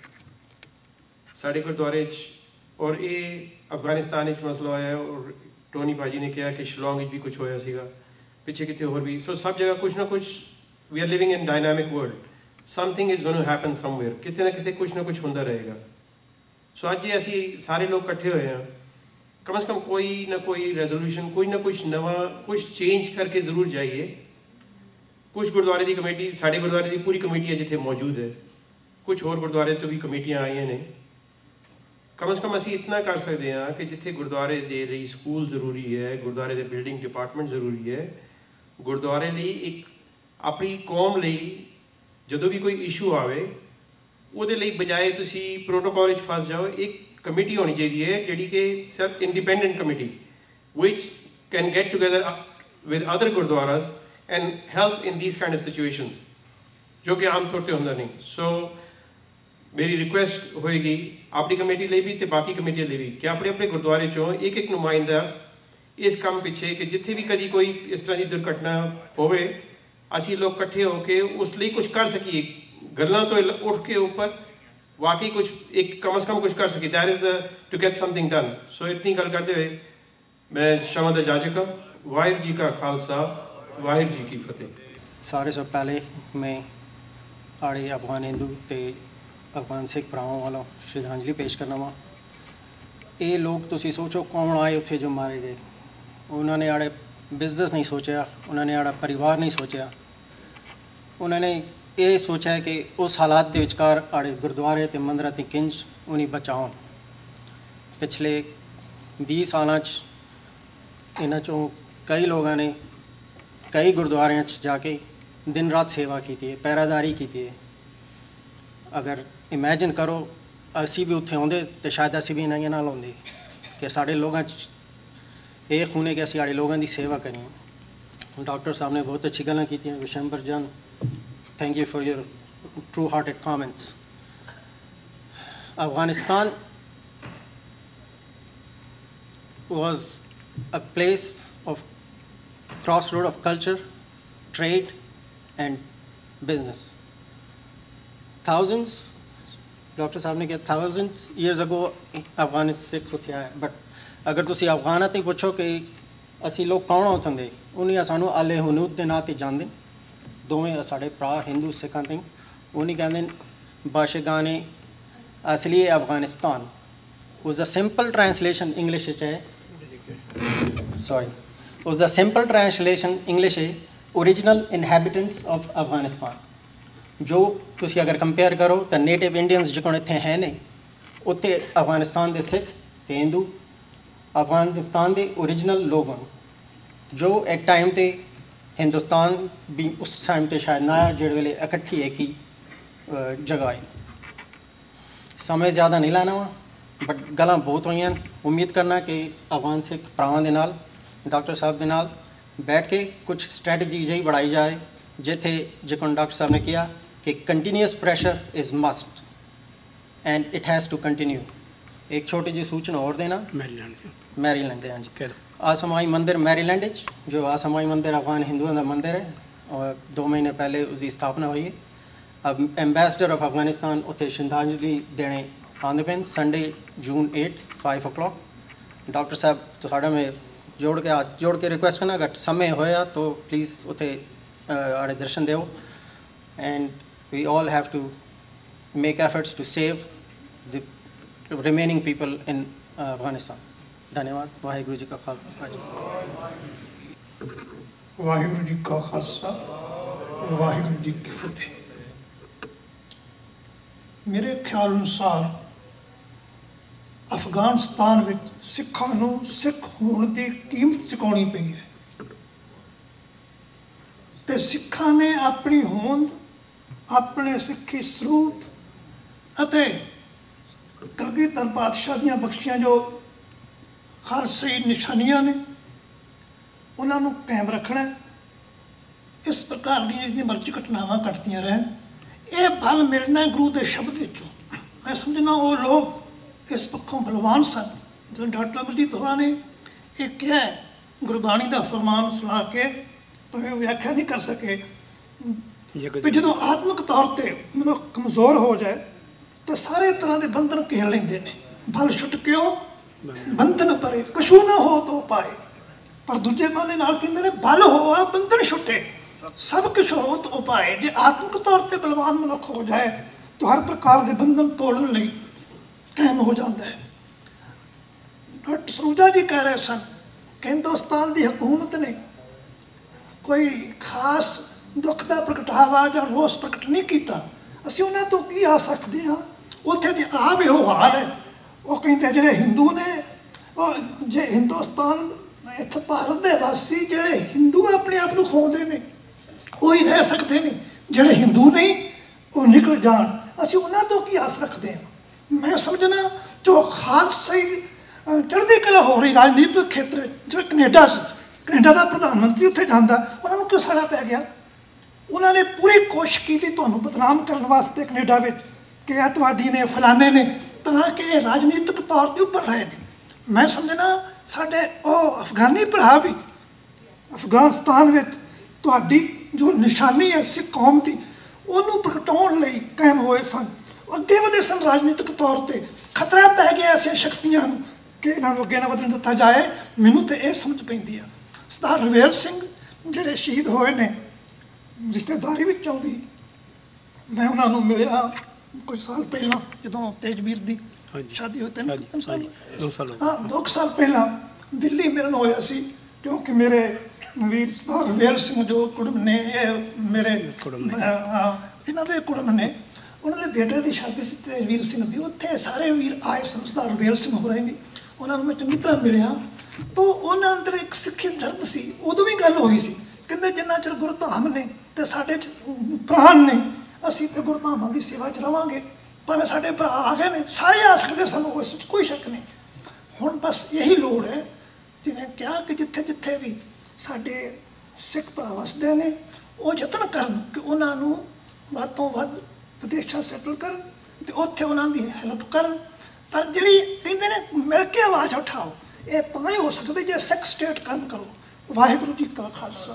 ਸਾਡੇ ਗੁਰਦੁਆਰੇ 'ਚ। ਔਰ ਇਹ ਅਫਗਾਨਿਸਤਾਨ ਵਿੱਚ ਮਸਲਾ ਹੋਇਆ ਔਰ ਟੋਨੀ ਭਾਜੀ ਨੇ ਕਿਹਾ ਕਿ ਸ਼ਿਲੋਂਗ ਵਿੱਚ ਵੀ ਕੁਛ ਹੋਇਆ ਸੀਗਾ, ਪਿੱਛੇ ਕਿਤੇ ਹੋਰ ਵੀ। ਸੋ ਸਭ ਜਗ੍ਹਾ ਕੁਛ ਨਾ ਕੁਛ, we are living in dynamic world, something is going to happen somewhere, ਕਿਤੇ ਨਾ ਕਿਤੇ ਕੁਛ ਨਾ ਕੁਛ ਹੁੰਦਾ ਰਹੇਗਾ। ਸੋ ਅੱਜ ਅਸੀਂ ਸਾਰੇ ਲੋਕ ਇਕੱਠੇ ਹੋਏ ਹਾਂ, ਕਮ ਸੇ ਕਮ ਕੋਈ ਨਾ ਕੋਈ ਰੈਜ਼ੋਲੂਸ਼ਨ, ਕੋਈ ਨਾ ਕੁਛ ਨਵਾਂ, ਕੁਛ ਚੇਂਜ ਕਰਕੇ ਜ਼ਰੂਰ ਜਾਈਏ। ਕੁਛ ਗੁਰਦੁਆਰੇ ਦੀ ਕਮੇਟੀ, ਸਾਡੇ ਗੁਰਦੁਆਰੇ ਦੀ ਪੂਰੀ ਕਮੇਟੀ ਹੈ ਜਿੱਥੇ ਮੌਜੂਦ ਹੈ, ਕੁਛ ਹੋਰ ਗੁਰਦੁਆਰੇ ਤੋਂ ਵੀ ਕਮੇਟੀਆਂ ਆਈਆਂ ਨੇ। ਕਮ ਸੇ ਕਮ ਅਸੀਂ ਇਤਨਾ ਕਰ ਸਕਦੇ ਹਾਂ ਕਿ ਜਿੱਥੇ ਗੁਰਦੁਆਰੇ ਦੇ ਲਈ ਸਕੂਲ ਜ਼ਰੂਰੀ ਹੈ, ਗੁਰਦੁਆਰੇ ਦੇ ਬਿਲਡਿੰਗ ਡਿਪਾਰਟਮੈਂਟ ਜ਼ਰੂਰੀ ਹੈ, ਗੁਰਦੁਆਰੇ ਲਈ ਇੱਕ ਆਪਣੀ ਕੌਮ ਲਈ ਜਦੋਂ ਵੀ ਕੋਈ ਇਸ਼ੂ ਆਵੇ ਉਹਦੇ ਲਈ ਬਜਾਏ ਤੁਸੀਂ ਪ੍ਰੋਟੋਕੋਲ ਵਿੱਚ ਫਸ ਜਾਓ, ਇੱਕ ਕਮੇਟੀ ਹੋਣੀ ਚਾਹੀਦੀ ਹੈ ਜਿਹੜੀ ਕਿ ਸੈਲਫ ਇੰਡੀਪੈਂਡੈਂਟ ਕਮੇਟੀ ਵਿਚ can get together with other gurdwaras and help in these kind of situations, ਜੋ ਕਿ ਆਮ ਤੌਰ 'ਤੇ ਹੁੰਦਾ ਨਹੀਂ। ਸੋ ਮੇਰੀ ਰਿਕੁਐਸਟ ਹੋਏਗੀ ਆਪਣੀ ਕਮੇਟੀ ਲਈ ਵੀ ਅਤੇ ਬਾਕੀ ਕਮੇਟੀਆਂ ਲਈ ਵੀ ਕਿ ਆਪਣੇ ਆਪਣੇ ਗੁਰਦੁਆਰੇ 'ਚੋਂ ਇੱਕ ਇੱਕ ਨੁਮਾਇੰਦਾ ਇਸ ਕੰਮ ਪਿੱਛੇ, ਕਿ ਜਿੱਥੇ ਵੀ ਕਦੀ ਕੋਈ ਇਸ ਤਰ੍ਹਾਂ ਦੀ ਦੁਰਘਟਨਾ ਹੋਵੇ ਅਸੀਂ ਲੋਕ ਇਕੱਠੇ ਹੋ ਕੇ ਉਸ ਲਈ ਕੁਛ ਕਰ ਸਕੀਏ, ਗੱਲਾਂ ਤੋਂ ਉੱਠ ਕੇ ਉੱਪਰ ਵਾਕਈ ਕੁਛ ਇੱਕ ਕਮ ਅਜ਼ ਕਮ ਕੁਛ ਕਰ ਸਕੀਏ। That is to get something done. So ਇਤਨੀ ਗੱਲ ਕਰਦੇ ਹੋਏ ਮੈਂ ਸ਼ਮਾ ਦਾ ਜਾਜਕ ਹਾਂ। ਵਾਹਿਗੁਰੂ ਜੀ ਕਾ ਖਾਲਸਾ, ਵਾਹਿਗੁਰੂ ਜੀ ਕੀ ਫਤਿਹ। सारे से पहले मैं आड़े अफगान हिंदू ते अफगान सिख भरावां वालों श्रद्धांजलि पेश करना वा। ये लोग तुसी सोचो कौन आए उत्थे जो मारे गए, उन्होंने आड़े बिजनेस नहीं सोचा, उन्होंने आड़ा परिवार नहीं सोचा, उन्होंने ये सोचा है कि उस हालात के विचकार आड़े गुरुद्वारे ते मंदिर ते किंज उन्हें बचाओ। पिछले बीस साल इन्हां चों कई लोगों ने कई गुरुद्वारों जाके दिन रात सेवा की है, पैरादारी की है। अगर इमेजिन करो असी भी उत्थे आउंदे तो शायद असी भी इन्हां नाल आउंदे कि साढ़े लोगों ये खूने कि असी साढ़े लोगों की सेवा करिए। डॉक्टर साहब ने बहुत अच्छी गल्लां कीतियां। Vishambar Jan, thank you for your true hearted comments. Afghanistan was a place of crossroad of culture, trade and business. Thousands, doctor साहब ने कहा thousands years ago अफगानिस्तान से उत्थे आया। बट अगर तुसी अफगाना ते पुछो कि असी लोग कौन उत्थों दे, उन्हें सानू आले हनूद के नाँ ते जानदे, दोवें साढ़े भरा हिंदू सिखां ते उन्हें कहते बाशगाने असली Afghanistan. was a simple translation English है, sorry, was a simple translation English है original inhabitants of Afghanistan। जो तुसी अगर कंपेयर करो तो नेटिव इंडियंस जो इतने हैं ने उत्ते अफगानिस्तान के सिख ते हिंदू अफगानिस्तान के ओरिजिनल लोग हैं जो एक टाइम ते हिंदुस्तान भी उस टाइम ते शायद ना जिहड़े वेले इकट्ठी एक ही जगह है। समय ज़्यादा नहीं लाना वा बट गल्लां बहुत होईयां। उम्मीद करना कि अफगान सिख भरावां दे नाल डॉक्टर साहब दे नाल बैठ के कुछ स्ट्रैटेजी जी बढ़ाई जाए जिथे जिक्र डॉक्टर साहब ने किया कि continuous pressure is must and it has to continue. एक छोटी जी सूचना और देना, मैरीलैंड मैरीलैंड हाँ जी, आसमाई मंदिर मैरीलैंड जो आसमाई मंदिर अफगान हिंदुओं का मंदिर है और दो महीने पहले उसकी स्थापना हुई है। अब एम्बेसडर ऑफ अफगानिस्तान उत्थे श्रद्धांजलि देने आंदे पे Sunday June at five o'clock. Doctor साहब तो साढ़ा में जोड़ के हाथ जोड़ के रिक्वेस्ट करना अगर समय होया तो प्लीज़ उत्थे आड़े दर्शन देओ and we all have to make efforts to save the remaining people in Afghanistan. धन्यवाद। वाहिगुरु जी का खालसा वाहिगुरु जी का खालसा वाहिगुरु जी की फतेह। मेरे ख्याल अनुसार अफगानिस्तान में सिखों नूं सिख होने की कीमत चुकानी पई है ते सिखां ने अपनी होंद अपने सिखी सरूप अते कलगीधर पातशाह दियां बख्शियां जो खालसाई निशानियां ने उन्होंने कायम रखना। इस प्रकार दी जितनी मर्जी घटनावां घटदियां रहन ये बल मिलना गुरु के शब्द विचों। मैं समझना वो लोग इस पक्षों बलवान सन। जो डॉक्टर अमरजीत होरां ने एक क्या है गुरबाणी का फरमान सुना के भावें व्याख्या नहीं कर सके भी जो आत्मक तौर पर मनुख कमज़ोर हो जाए तो सारे तरह के बंधन घेर लेंदे ने। बल छुट क्यों बंधन परे कछू ना हो तो पाए, पर दूजे बहाने नाल कहंदे ने बल हो आ बंधन छुटे सब कुछ हो तो पाए। जे आत्मक तौर पर बलवान मनुख हो जाए तो हर प्रकार के बंधन तोड़न लई कायम हो जाता है। डॉक्टर सरूजा जी कह रहे सन कि हिंदुस्तान की हुकूमत ने कोई खास दुख का प्रगटावा या रोस प्रगट नहीं किया। असीं उन्हां तो की आस रखते हाँ, उत्थे तो आप यो हाल है। वो कहते जिहड़े हिंदू ने जे हिंदुस्तान इत्थे भारत के वासी जिहड़े हिंदू अपने आप को खोलते हैं वही रह सकते हैं, जिहड़े हिंदू नहीं वो निकल जान। असीं उन्हां तो की आस रखते हैं। मैं समझना जो खालसाई चढ़ती कला हो रही राजनीतिक खेत्र जो कनेडा कनेडा का प्रधानमंत्री उत्थे जाता उन्होंने क्यों साड़ा पै गया। उन्होंने पूरी कोशिश की थी तुहानूं बदनाम करने वास्ते कनेडा में कि अतवादी ने फलाने ने ताकि ये राजनीतिक तौर पर उभर रहे हैं। मैं समझना साढ़े ओ अफगानी भरा भी अफगानिस्तान में तुहाडी जो निशानी है सिख कौम की उन्होंने प्रगटाउण लई कायम होए सन, अगे वधे सन। राजनीतिक तौर पर खतरा पै गया ऐसिया शक्तियां कि इन्होंने अगे ना वधन दिता जाए। मैनू तो यह समझ पैंदी है सरदार रवेल सिंह जिहड़े शहीद होए ने रिश्तेदारी विचों भी मैं उन्होंने मिलिया कुछ साल पहला जो तेजवीर की शादी हुई तीन तीन साल दो साल हाँ दो साल पहला दिल्ली मिलन होया सी क्योंकि मेरे वीर सरदार रवेल सिंह जो कुड़म ने मेरे इन्हों के कुड़म ने उन्होंने बेटे की शादी से तेजवीर सिंह की उत्थे सारे वीर आए सन सरदार रवेल सिंह हो रहे हैं। उन्होंने मैं चंगी तरह मिलिया तो उन्होंने अंदर एक सिੱਖੀ दर्द सी। उदों भी गल हुई सी कहते जिन्ना चਿਰ गुरधाम ने तो साढ़े प्राण ने असी तो गुरधामां की सेवा च रवांगे। भावें साढ़े भरा आ गए ने सारे आ सकते सानूं इस कोई शक नहीं। हुण बस यही लोड़ है जिवें कहा कि जिथे जिथे भी साढ़े सिख भरा वसदे ने वो यतन करन कि उन्होंने वध तो वध विदेशा सैटल करन ते उत्थे उन्हां दी हैल्प करन। पर जिहड़ी कहंदे ने मिल के आवाज़ उठाओ ये तां ही हो सकदी जे सिख स्टेट काम करो। वाहिगुरू जी का खालसा।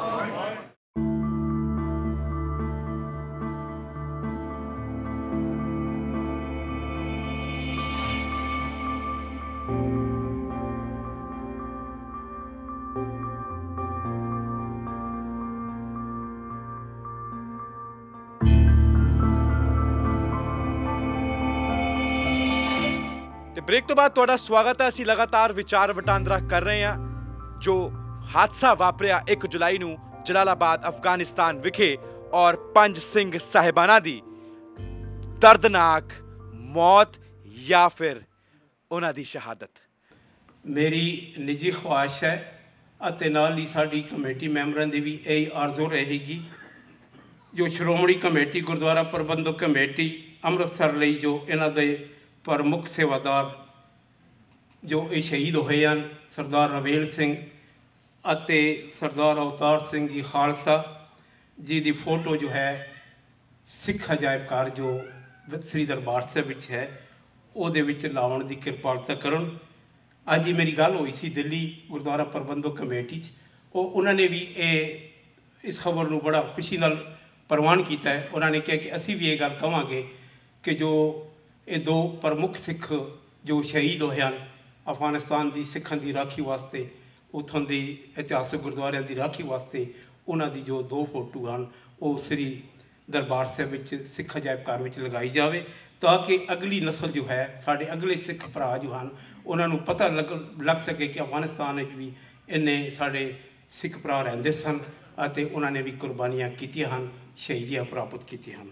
ब्रेक तो बाद तुहाडा स्वागत है। असीं लगातार विचार वटांदरा कर रहे हैं जो हादसा वापरिया एक जुलाई नूं जलालाबाद अफगानिस्तान विखे और पंज सिंह साहिबाना दी दर्दनाक मौत या फिर उन्हां दी शहादत। मेरी निजी ख्वाहिश है ਅਤੇ ਨਾਲ ਹੀ ਸਾਡੀ ਕਮੇਟੀ ਮੈਂਬਰਾਂ ਦੀ ਵੀ ਇਹ ਆਰਜ਼ੂ ਰਹੇਗੀ ਜੋ ਸ਼੍ਰੋਮਣੀ ਕਮੇਟੀ ਗੁਰਦੁਆਰਾ ਪ੍ਰਬੰਧਕ ਕਮੇਟੀ ਅੰਮ੍ਰਿਤਸਰ ਲਈ ਜੋ ਇਹਨਾਂ ਦੇ ਪ੍ਰਮੁੱਖ ਸੇਵਾਦਾਰ ਜੋ ਇਹ ਸ਼ਹੀਦ ਹੋਏ ਹਨ, ਸਰਦਾਰ ਰਵੇਲ ਸਿੰਘ ਅਤੇ ਸਰਦਾਰ ਅਵਤਾਰ ਸਿੰਘ ਜੀ ਖਾਲਸਾ ਜੀ ਦੀ ਫੋਟੋ ਜੋ ਹੈ ਸਿੱਖ ਅਜਾਇਬ ਘਰ ਜੋ ਸ੍ਰੀ ਦਰਬਾਰ ਸਾਹਿਬ ਵਿੱਚ ਹੈ ਉਹਦੇ ਵਿੱਚ ਲਾਉਣ ਦੀ ਕਿਰਪਾਲਤਾ ਕਰਨ। ਅੱਜ ਹੀ ਮੇਰੀ ਗੱਲ ਹੋਈ ਸੀ ਦਿੱਲੀ ਗੁਰਦੁਆਰਾ ਪ੍ਰਬੰਧਕ ਕਮੇਟੀ 'ਚ, ਉਹ ਉਹਨਾਂ ਨੇ ਵੀ ਇਹ ਇਸ ਖਬਰ ਨੂੰ ਬੜਾ ਖੁਸ਼ੀ ਨਾਲ ਪ੍ਰਵਾਨ ਕੀਤਾ ਹੈ। ਉਹਨਾਂ ਨੇ ਕਿਹਾ ਕਿ ਅਸੀਂ ਵੀ ਇਹ ਗੱਲ ਕਹਾਂਗੇ ਕਿ ਜੋ ਇਹ ਦੋ ਪ੍ਰਮੁੱਖ ਸਿੱਖ ਜੋ ਸ਼ਹੀਦ ਹੋਏ ਹਨ ਅਫਗਾਨਿਸਤਾਨ ਦੀ ਸਿੱਖਾਂ ਦੀ ਰਾਖੀ ਵਾਸਤੇ, ਉੱਥੋਂ ਦੀ ਇਤਿਹਾਸਕ ਗੁਰਦੁਆਰਿਆਂ ਦੀ ਰਾਖੀ ਵਾਸਤੇ, ਉਹਨਾਂ ਦੀ ਜੋ ਦੋ ਫੋਟੋ ਹਨ ਉਹ ਸ੍ਰੀ ਦਰਬਾਰ ਸਾਹਿਬ ਵਿੱਚ ਸਿੱਖ ਅਜਾਇਬ ਘਰ ਵਿੱਚ ਲਗਾਈ ਜਾਵੇ, ਤਾਂ ਕਿ ਅਗਲੀ ਨਸਲ ਜੋ ਹੈ, ਸਾਡੇ ਅਗਲੇ ਸਿੱਖ ਭਰਾ ਜੋ ਹਨ, ਉਹਨਾਂ ਨੂੰ ਪਤਾ ਲੱਗ ਲੱਗ ਸਕੇ ਕਿ ਅਫਗਾਨਿਸਤਾਨ ਵਿੱਚ ਵੀ ਇੰਨੇ ਸਾਡੇ ਸਿੱਖ ਭਰਾ ਰਹਿੰਦੇ ਸਨ ਅਤੇ ਉਹਨਾਂ ਨੇ ਵੀ ਕੁਰਬਾਨੀਆਂ ਕੀਤੀਆਂ ਹਨ, ਸ਼ਹੀਦੀਆਂ ਪ੍ਰਾਪਤ ਕੀਤੀਆਂ ਹਨ।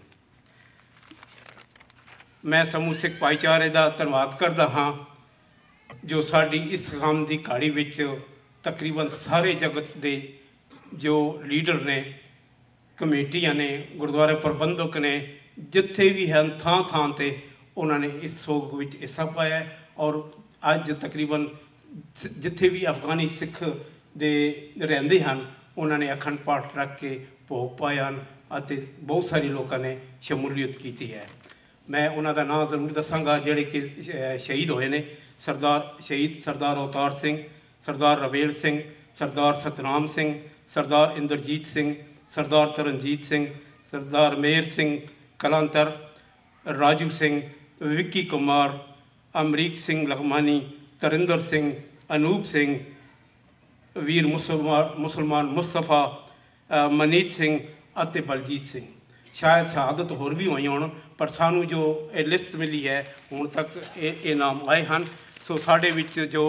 ਮੈਂ ਸਮੂਹ ਸਿੱਖ ਭਾਈਚਾਰੇ ਦਾ ਧੰਨਵਾਦ ਕਰਦਾ ਹਾਂ ਜੋ ਸਾਡੀ ਇਸ ਗਮ ਦੀ ਘੜੀ ਵਿੱਚ ਤਕਰੀਬਨ ਸਾਰੇ ਜਗਤ ਦੇ ਜੋ ਲੀਡਰ ਨੇ, ਕਮੇਟੀਆਂ ਨੇ, ਗੁਰਦੁਆਰੇ ਪ੍ਰਬੰਧਕ ਨੇ, ਜਿੱਥੇ ਵੀ ਹਨ ਥਾਂ ਥਾਂ 'ਤੇ ਉਹਨਾਂ ਨੇ ਇਸ ਸੋਗ ਵਿੱਚ ਹਿੱਸਾ ਪਾਇਆ। ਔਰ ਅੱਜ ਤਕਰੀਬਨ ਜਿੱਥੇ ਵੀ ਅਫਗਾਨੀ ਸਿੱਖ ਦੇ ਰਹਿੰਦੇ ਹਨ ਉਹਨਾਂ ਨੇ ਅਖੰਡ ਪਾਠ ਰੱਖ ਕੇ ਭੋਗ ਪਾਏ ਹਨ ਅਤੇ ਬਹੁਤ ਸਾਰੇ ਲੋਕਾਂ ਨੇ ਸ਼ਮੂਲੀਅਤ ਕੀਤੀ ਹੈ। ਮੈਂ ਉਹਨਾਂ ਦਾ ਨਾਮ ਜ਼ਰੂਰ ਦੱਸਾਂਗਾ ਜਿਹੜੇ ਕਿ ਸ਼ਹੀਦ ਹੋਏ ਨੇ। ਸਰਦਾਰ ਸ਼ਹੀਦ ਸਰਦਾਰ ਅਵਤਾਰ ਸਿੰਘ, ਸਰਦਾਰ ਰਵੇਲ ਸਿੰਘ, ਸਰਦਾਰ ਸਤਨਾਮ ਸਿੰਘ, ਸਰਦਾਰ ਇੰਦਰਜੀਤ ਸਿੰਘ, ਸਰਦਾਰ ਤਰਨਜੀਤ ਸਿੰਘ, ਸਰਦਾਰ ਮੇਹਰ ਸਿੰਘ ਕਲਾਂਤਰ, ਰਾਜੂ ਸਿੰਘ, ਵਿੱਕੀ ਕੁਮਾਰ, ਅਮਰੀਕ ਸਿੰਘ ਲਖਮਾਨੀ, ਤਰਿੰਦਰ ਸਿੰਘ, ਅਨੂਪ ਸਿੰਘ, ਵੀਰ ਮੁਸਲਮਾਨ ਮੁਸਲਮਾਨ ਮੁਸਤਫਾ, ਮਨੀਤ ਸਿੰਘ ਅਤੇ ਬਲਜੀਤ ਸਿੰਘ। ਸ਼ਾਇਦ ਸ਼ਹਾਦਤ ਹੋਰ ਵੀ ਹੋਈਆਂ ਹੋਣ, ਪਰ ਸਾਨੂੰ ਜੋ ਇਹ ਲਿਸਟ ਮਿਲੀ ਹੈ ਹੁਣ ਤੱਕ ਇਹ ਇਹ ਨਾਮ ਆਏ ਹਨ। ਸੋ ਸਾਡੇ ਵਿੱਚ ਜੋ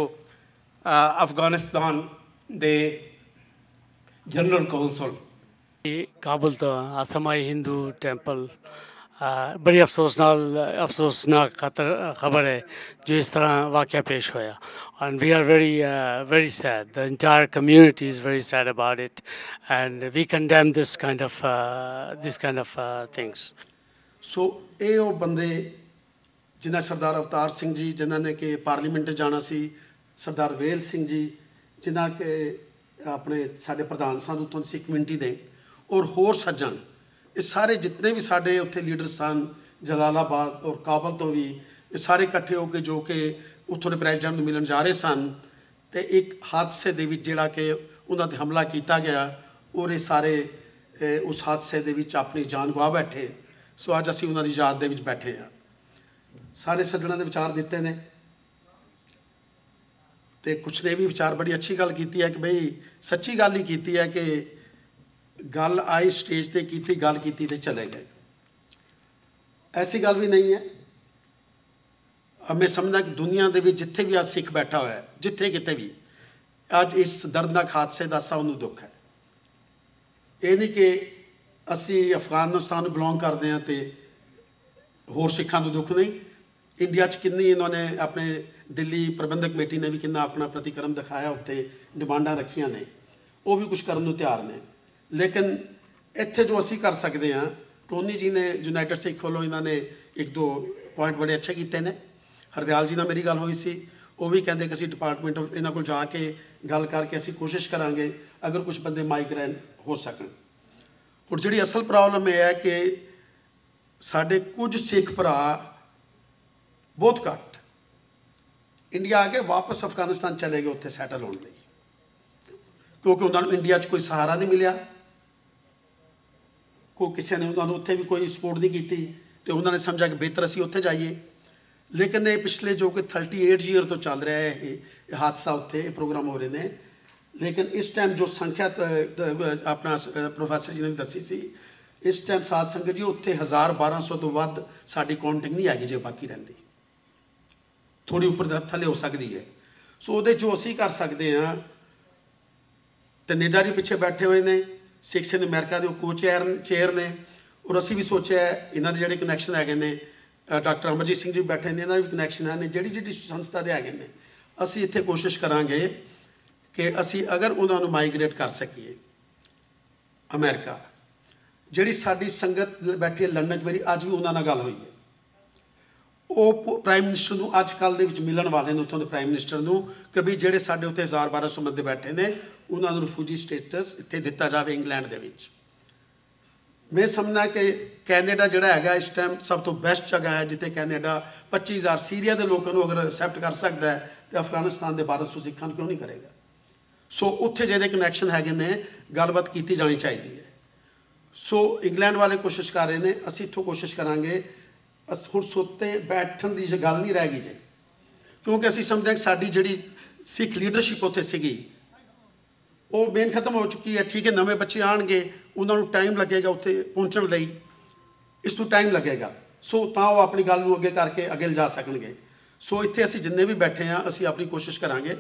ਅਫਗਾਨਿਸਤਾਨ ਦੇ ਜਨਰਲ ਕੌਂਸਲ ਕਾਬਲ ਤੋਂ ਆਸਮਾਈ ਹਿੰਦੂ ਟੈਂਪਲ ਬੜੀ ਅਫਸੋਸ ਨਾਲ ਅਫਸੋਸਨਾਕ ਖਤਰ ਖਬਰ ਹੈ ਜੋ ਇਸ ਤਰ੍ਹਾਂ ਵਾਕਿਆ ਪੇਸ਼ ਹੋਇਆ। And we are very uh, very sad. The entire community is very sad about it, and we condemn this kind of uh, this kind of uh, things. ਸੋ ਇਹ ਉਹ ਬੰਦੇ ਜਿਨ੍ਹਾਂ ਸਰਦਾਰ ਅਵਤਾਰ ਸਿੰਘ ਜੀ ਜਿਨ੍ਹਾਂ ਨੇ ਕਿ ਪਾਰਲੀਮੈਂਟ ਜਾਣਾ ਸੀ, ਸਰਦਾਰ ਵੇਲ ਸਿੰਘ ਜੀ ਜਿਨ੍ਹਾਂ ਕਿ ਆਪਣੇ ਸਾਡੇ ਪ੍ਰਧਾਨ ਸਨ ਉੱਥੋਂ ਦੀ ਸਿੱਖ ਕਮਿਊਨਿਟੀ ਦੇ, ਔਰ ਹੋਰ ਸੱਜਣ, ਇਹ ਸਾਰੇ ਜਿਤਨੇ ਵੀ ਸਾਡੇ ਉੱਥੇ ਲੀਡਰ ਸਨ ਜਲਾਲਾਬਾਦ ਔਰ ਕਾਬਲ ਤੋਂ ਵੀ, ਇਹ ਸਾਰੇ ਇਕੱਠੇ ਹੋ ਕੇ ਜੋ ਕਿ ਉੱਥੋਂ ਦੇ ਪ੍ਰੈਜ਼ੀਡੈਂਟ ਨੂੰ ਮਿਲਣ ਜਾ ਰਹੇ ਸਨ ਅਤੇ ਇੱਕ ਹਾਦਸੇ ਦੇ ਵਿੱਚ ਜਿਹੜਾ ਕਿ ਉਹਨਾਂ 'ਤੇ ਹਮਲਾ ਕੀਤਾ ਗਿਆ ਔਰ ਇਹ ਸਾਰੇ ਉਸ ਹਾਦਸੇ ਦੇ ਵਿੱਚ ਆਪਣੀ ਜਾਨ ਗਵਾ ਬੈਠੇ। ਸੋ ਅੱਜ ਅਸੀਂ ਉਹਨਾਂ ਦੀ ਯਾਦ ਦੇ ਵਿੱਚ ਬੈਠੇ ਹਾਂ। ਸਾਰੇ ਸੱਜਣਾਂ ਦੇ ਵਿਚਾਰ ਦਿੱਤੇ ਨੇ ਅਤੇ ਕੁਛ ਨੇ ਵੀ ਵਿਚਾਰ ਬੜੀ ਅੱਛੀ ਗੱਲ ਕੀਤੀ ਹੈ ਕਿ ਬਈ ਸੱਚੀ ਗੱਲ ਹੀ ਕੀਤੀ ਹੈ ਕਿ ਗੱਲ ਆਈ ਸਟੇਜ 'ਤੇ ਕੀਤੀ, ਗੱਲ ਕੀਤੀ ਅਤੇ ਚਲੇ ਗਏ। ਐਸੀ ਗੱਲ ਵੀ ਨਹੀਂ ਹੈ। ਮੈਂ ਸਮਝਦਾ ਕਿ ਦੁਨੀਆ ਦੇ ਵਿੱਚ ਜਿੱਥੇ ਵੀ ਅੱਜ ਸਿੱਖ ਬੈਠਾ ਹੋਇਆ, ਜਿੱਥੇ ਕਿਤੇ ਵੀ ਅੱਜ ਇਸ ਦਰਦਨਾਕ ਹਾਦਸੇ ਦਾ ਸਭ ਨੂੰ ਦੁੱਖ ਹੈ। ਇਹ ਨਹੀਂ ਕਿ ਅਸੀਂ ਅਫਗਾਨਿਸਤਾਨ ਨੂੰ ਬਿਲੋਂਗ ਕਰਦੇ ਹਾਂ ਅਤੇ ਹੋਰ ਸਿੱਖਾਂ ਨੂੰ ਦੁੱਖ ਨਹੀਂ। ਇੰਡੀਆ 'ਚ ਕਿੰਨੀ ਇਹਨਾਂ ਨੇ ਆਪਣੇ ਦਿੱਲੀ ਪ੍ਰਬੰਧਕ ਕਮੇਟੀ ਨੇ ਵੀ ਕਿੰਨਾ ਆਪਣਾ ਪ੍ਰਤੀਕਰਮ ਦਿਖਾਇਆ, ਉੱਥੇ ਡਿਮਾਂਡਾਂ ਰੱਖੀਆਂ ਨੇ, ਉਹ ਵੀ ਕੁਛ ਕਰਨ ਨੂੰ ਤਿਆਰ ਨੇ। ਲੇਕਿਨ ਇੱਥੇ ਜੋ ਅਸੀਂ ਕਰ ਸਕਦੇ ਹਾਂ, ਟੋਨੀ ਜੀ ਨੇ ਯੂਨਾਈਟਿਡ ਸਿੱਖ ਵੱਲੋਂ ਇਹਨਾਂ ਨੇ ਇੱਕ ਦੋ ਪੁਆਇੰਟ ਬੜੇ ਅੱਛੇ ਕੀਤੇ ਨੇ। ਹਰਦਿਆਲ ਜੀ ਨਾਲ ਮੇਰੀ ਗੱਲ ਹੋਈ ਸੀ, ਉਹ ਵੀ ਕਹਿੰਦੇ ਕਿ ਅਸੀਂ ਡਿਪਾਰਟਮੈਂਟ ਇਹਨਾਂ ਕੋਲ ਜਾ ਕੇ ਗੱਲ ਕਰਕੇ ਅਸੀਂ ਕੋਸ਼ਿਸ਼ ਕਰਾਂਗੇ ਅਗਰ ਕੁਛ ਬੰਦੇ ਮਾਈਗ੍ਰੇਨ ਹੋ ਸਕਣ। ਹੁਣ ਜਿਹੜੀ ਅਸਲ ਪ੍ਰੋਬਲਮ ਇਹ ਹੈ ਕਿ ਸਾਡੇ ਕੁਝ ਸਿੱਖ ਭਰਾ ਬਹੁਤ ਘੱਟ ਇੰਡੀਆ ਆ ਕੇ ਵਾਪਸ ਅਫਗਾਨਿਸਤਾਨ ਚਲੇ ਗਏ ਉੱਥੇ ਸੈਟਲ ਹੋਣ ਲਈ, ਕਿਉਂਕਿ ਉਹਨਾਂ ਨੂੰ ਇੰਡੀਆ 'ਚ ਕੋਈ ਸਹਾਰਾ ਨਹੀਂ ਮਿਲਿਆ, ਕੋਈ ਕਿਸੇ ਨੇ ਉਹਨਾਂ ਨੂੰ ਉੱਥੇ ਵੀ ਕੋਈ ਸਪੋਰਟ ਨਹੀਂ ਕੀਤੀ ਅਤੇ ਉਹਨਾਂ ਨੇ ਸਮਝਿਆ ਕਿ ਬਿਹਤਰ ਅਸੀਂ ਉੱਥੇ ਜਾਈਏ। ਲੇਕਿਨ ਇਹ ਪਿਛਲੇ ਜੋ ਕਿ ਥਰਟੀ ਏਟ ਈਅਰ ਤੋਂ ਚੱਲ ਰਿਹਾ ਹੈ ਇਹ ਹਾਦਸਾ, ਉੱਥੇ ਇਹ ਪ੍ਰੋਗਰਾਮ ਹੋ ਰਹੇ ਨੇ। ਲੇਕਿਨ ਇਸ ਟਾਈਮ ਜੋ ਸੰਖਿਆ ਆਪਣਾ ਪ੍ਰੋਫੈਸਰ ਜੀ ਨੇ ਵੀ ਦੱਸੀ ਸੀ, ਇਸ ਟਾਈਮ ਸਾਧ ਸੰਗਤ ਜੀ ਉੱਥੇ ਹਜ਼ਾਰ ਬਾਰਾਂ ਸੌ ਤੋਂ ਵੱਧ ਸਾਡੀ ਕਾਊਂਟਿੰਗ ਨਹੀਂ ਹੈਗੀ, ਜੇ ਬਾਕੀ ਰਹਿੰਦੀ ਥੋੜ੍ਹੀ ਉੱਪਰ ਥੱਲੇ ਹੋ ਸਕਦੀ ਹੈ। ਸੋ ਉਹਦੇ ਜੋ ਅਸੀਂ ਕਰ ਸਕਦੇ ਹਾਂ, ਅਤੇ ਨੇਜਾ ਜੀ ਪਿੱਛੇ ਬੈਠੇ ਹੋਏ ਨੇ, ਸਿੱਖ ਇੰਡ ਅਮਰੀਕਾ ਦੇ ਉਹ ਕੋ ਚੇਅਰ ਚੇਅਰ ਨੇ, ਔਰ ਅਸੀਂ ਵੀ ਸੋਚਿਆ ਇਹਨਾਂ ਦੇ ਜਿਹੜੇ ਕਨੈਕਸ਼ਨ ਹੈਗੇ ਨੇ, ਡਾਕਟਰ ਅਮਰਜੀਤ ਸਿੰਘ ਜੀ ਬੈਠੇ ਨੇ, ਇਹਨਾਂ ਦੇ ਵੀ ਕਨੈਕਸ਼ਨ ਹਨ, ਜਿਹੜੀ ਜਿਹੜੀ ਸੰਸਥਾ ਦੇ ਹੈਗੇ ਨੇ, ਅਸੀਂ ਇੱਥੇ ਕੋਸ਼ਿਸ਼ ਕਰਾਂਗੇ ਕਿ ਅਸੀਂ ਅਗਰ ਉਹਨਾਂ ਨੂੰ ਮਾਈਗ੍ਰੇਟ ਕਰ ਸਕੀਏ ਅਮਰੀਕਾ ਜਿਹੜੀ ਸਾਡੀ ਸੰਗਤ ਬੈਠੀ ਹੈ ਲੰਡਨ 'ਚ, ਮੇਰੀ ਅੱਜ ਵੀ ਉਹਨਾਂ ਨਾਲ ਗੱਲ ਹੋਈ ਹੈ। ਉਹ ਪ੍ਰਾਈਮ ਮਿਨਿਸਟਰ ਨੂੰ ਅੱਜ ਕੱਲ੍ਹ ਦੇ ਵਿੱਚ ਮਿਲਣ ਵਾਲੇ ਨੇ, ਉੱਥੋਂ ਦੇ ਪ੍ਰਾਈਮ ਮਿਨਿਸਟਰ ਨੂੰ, ਕਿ ਵੀ ਜਿਹੜੇ ਸਾਡੇ ਉੱਤੇ ਹਜ਼ਾਰ ਬਾਰਾਂ ਸੌ ਬੰਦੇ ਬੈਠੇ ਨੇ ਉਹਨਾਂ ਨੂੰ ਰਿਫਿਊਜੀ ਸਟੇਟਸ ਇੱਥੇ ਦਿੱਤਾ ਜਾਵੇ ਇੰਗਲੈਂਡ ਦੇ ਵਿੱਚ। ਮੈਂ ਸਮਝਦਾ ਕਿ ਕੈਨੇਡਾ ਜਿਹੜਾ ਹੈਗਾ ਇਸ ਟਾਈਮ ਸਭ ਤੋਂ ਬੈਸਟ ਜਗ੍ਹਾ ਹੈ, ਜਿੱਥੇ ਕੈਨੇਡਾ ਪੱਚੀ ਹਜ਼ਾਰ ਸੀਰੀਆ ਦੇ ਲੋਕਾਂ ਨੂੰ ਅਗਰ ਐਕਸੈਪਟ ਕਰ ਸਕਦਾ ਹੈ ਤਾਂ ਅਫਗਾਨਿਸਤਾਨ ਦੇ ਬਾਰਾਂ ਸੌ ਸਿੱਖਾਂ ਨੂੰ ਕਿਉਂ ਨਹੀਂ ਕਰੇਗਾ। ਸੋ ਉੱਥੇ ਜਿਹਦੇ ਕਨੈਕਸ਼ਨ ਹੈਗੇ ਨੇ, ਗੱਲਬਾਤ ਕੀਤੀ ਜਾਣੀ ਚਾਹੀਦੀ ਹੈ। ਸੋ ਇੰਗਲੈਂਡ ਵਾਲੇ ਕੋਸ਼ਿਸ਼ ਕਰ ਰਹੇ ਨੇ, ਅਸੀਂ ਇੱਥੋਂ ਕੋਸ਼ਿਸ਼ ਕਰਾਂਗੇ। ਅਸ ਹੁਣ ਸੁੱਤੇ ਬੈਠਣ ਦੀ ਗੱਲ ਨਹੀਂ ਰਹਿ ਗਈ ਜੇ, ਕਿਉਂਕਿ ਅਸੀਂ ਸਮਝਦੇ ਹਾਂ ਕਿ ਸਾਡੀ ਜਿਹੜੀ ਸਿੱਖ ਲੀਡਰਸ਼ਿਪ ਉੱਥੇ ਸੀਗੀ ਉਹ ਮੇਨ ਖਤਮ ਹੋ ਚੁੱਕੀ ਹੈ। ਠੀਕ ਹੈ, ਨਵੇਂ ਬੱਚੇ ਆਉਣਗੇ, ਉਹਨਾਂ ਨੂੰ ਟਾਈਮ ਲੱਗੇਗਾ ਉੱਥੇ ਪਹੁੰਚਣ ਲਈ, ਇਸ ਤੋਂ ਟਾਈਮ ਲੱਗੇਗਾ। ਸੋ ਤਾਂ ਉਹ ਆਪਣੀ ਗੱਲ ਨੂੰ ਅੱਗੇ ਕਰਕੇ ਅੱਗੇ ਲਿਜਾ ਸਕਣਗੇ। ਸੋ ਇੱਥੇ ਅਸੀਂ ਜਿੰਨੇ ਵੀ ਬੈਠੇ ਹਾਂ, ਅਸੀਂ ਆਪਣੀ ਕੋਸ਼ਿਸ਼ ਕਰਾਂਗੇ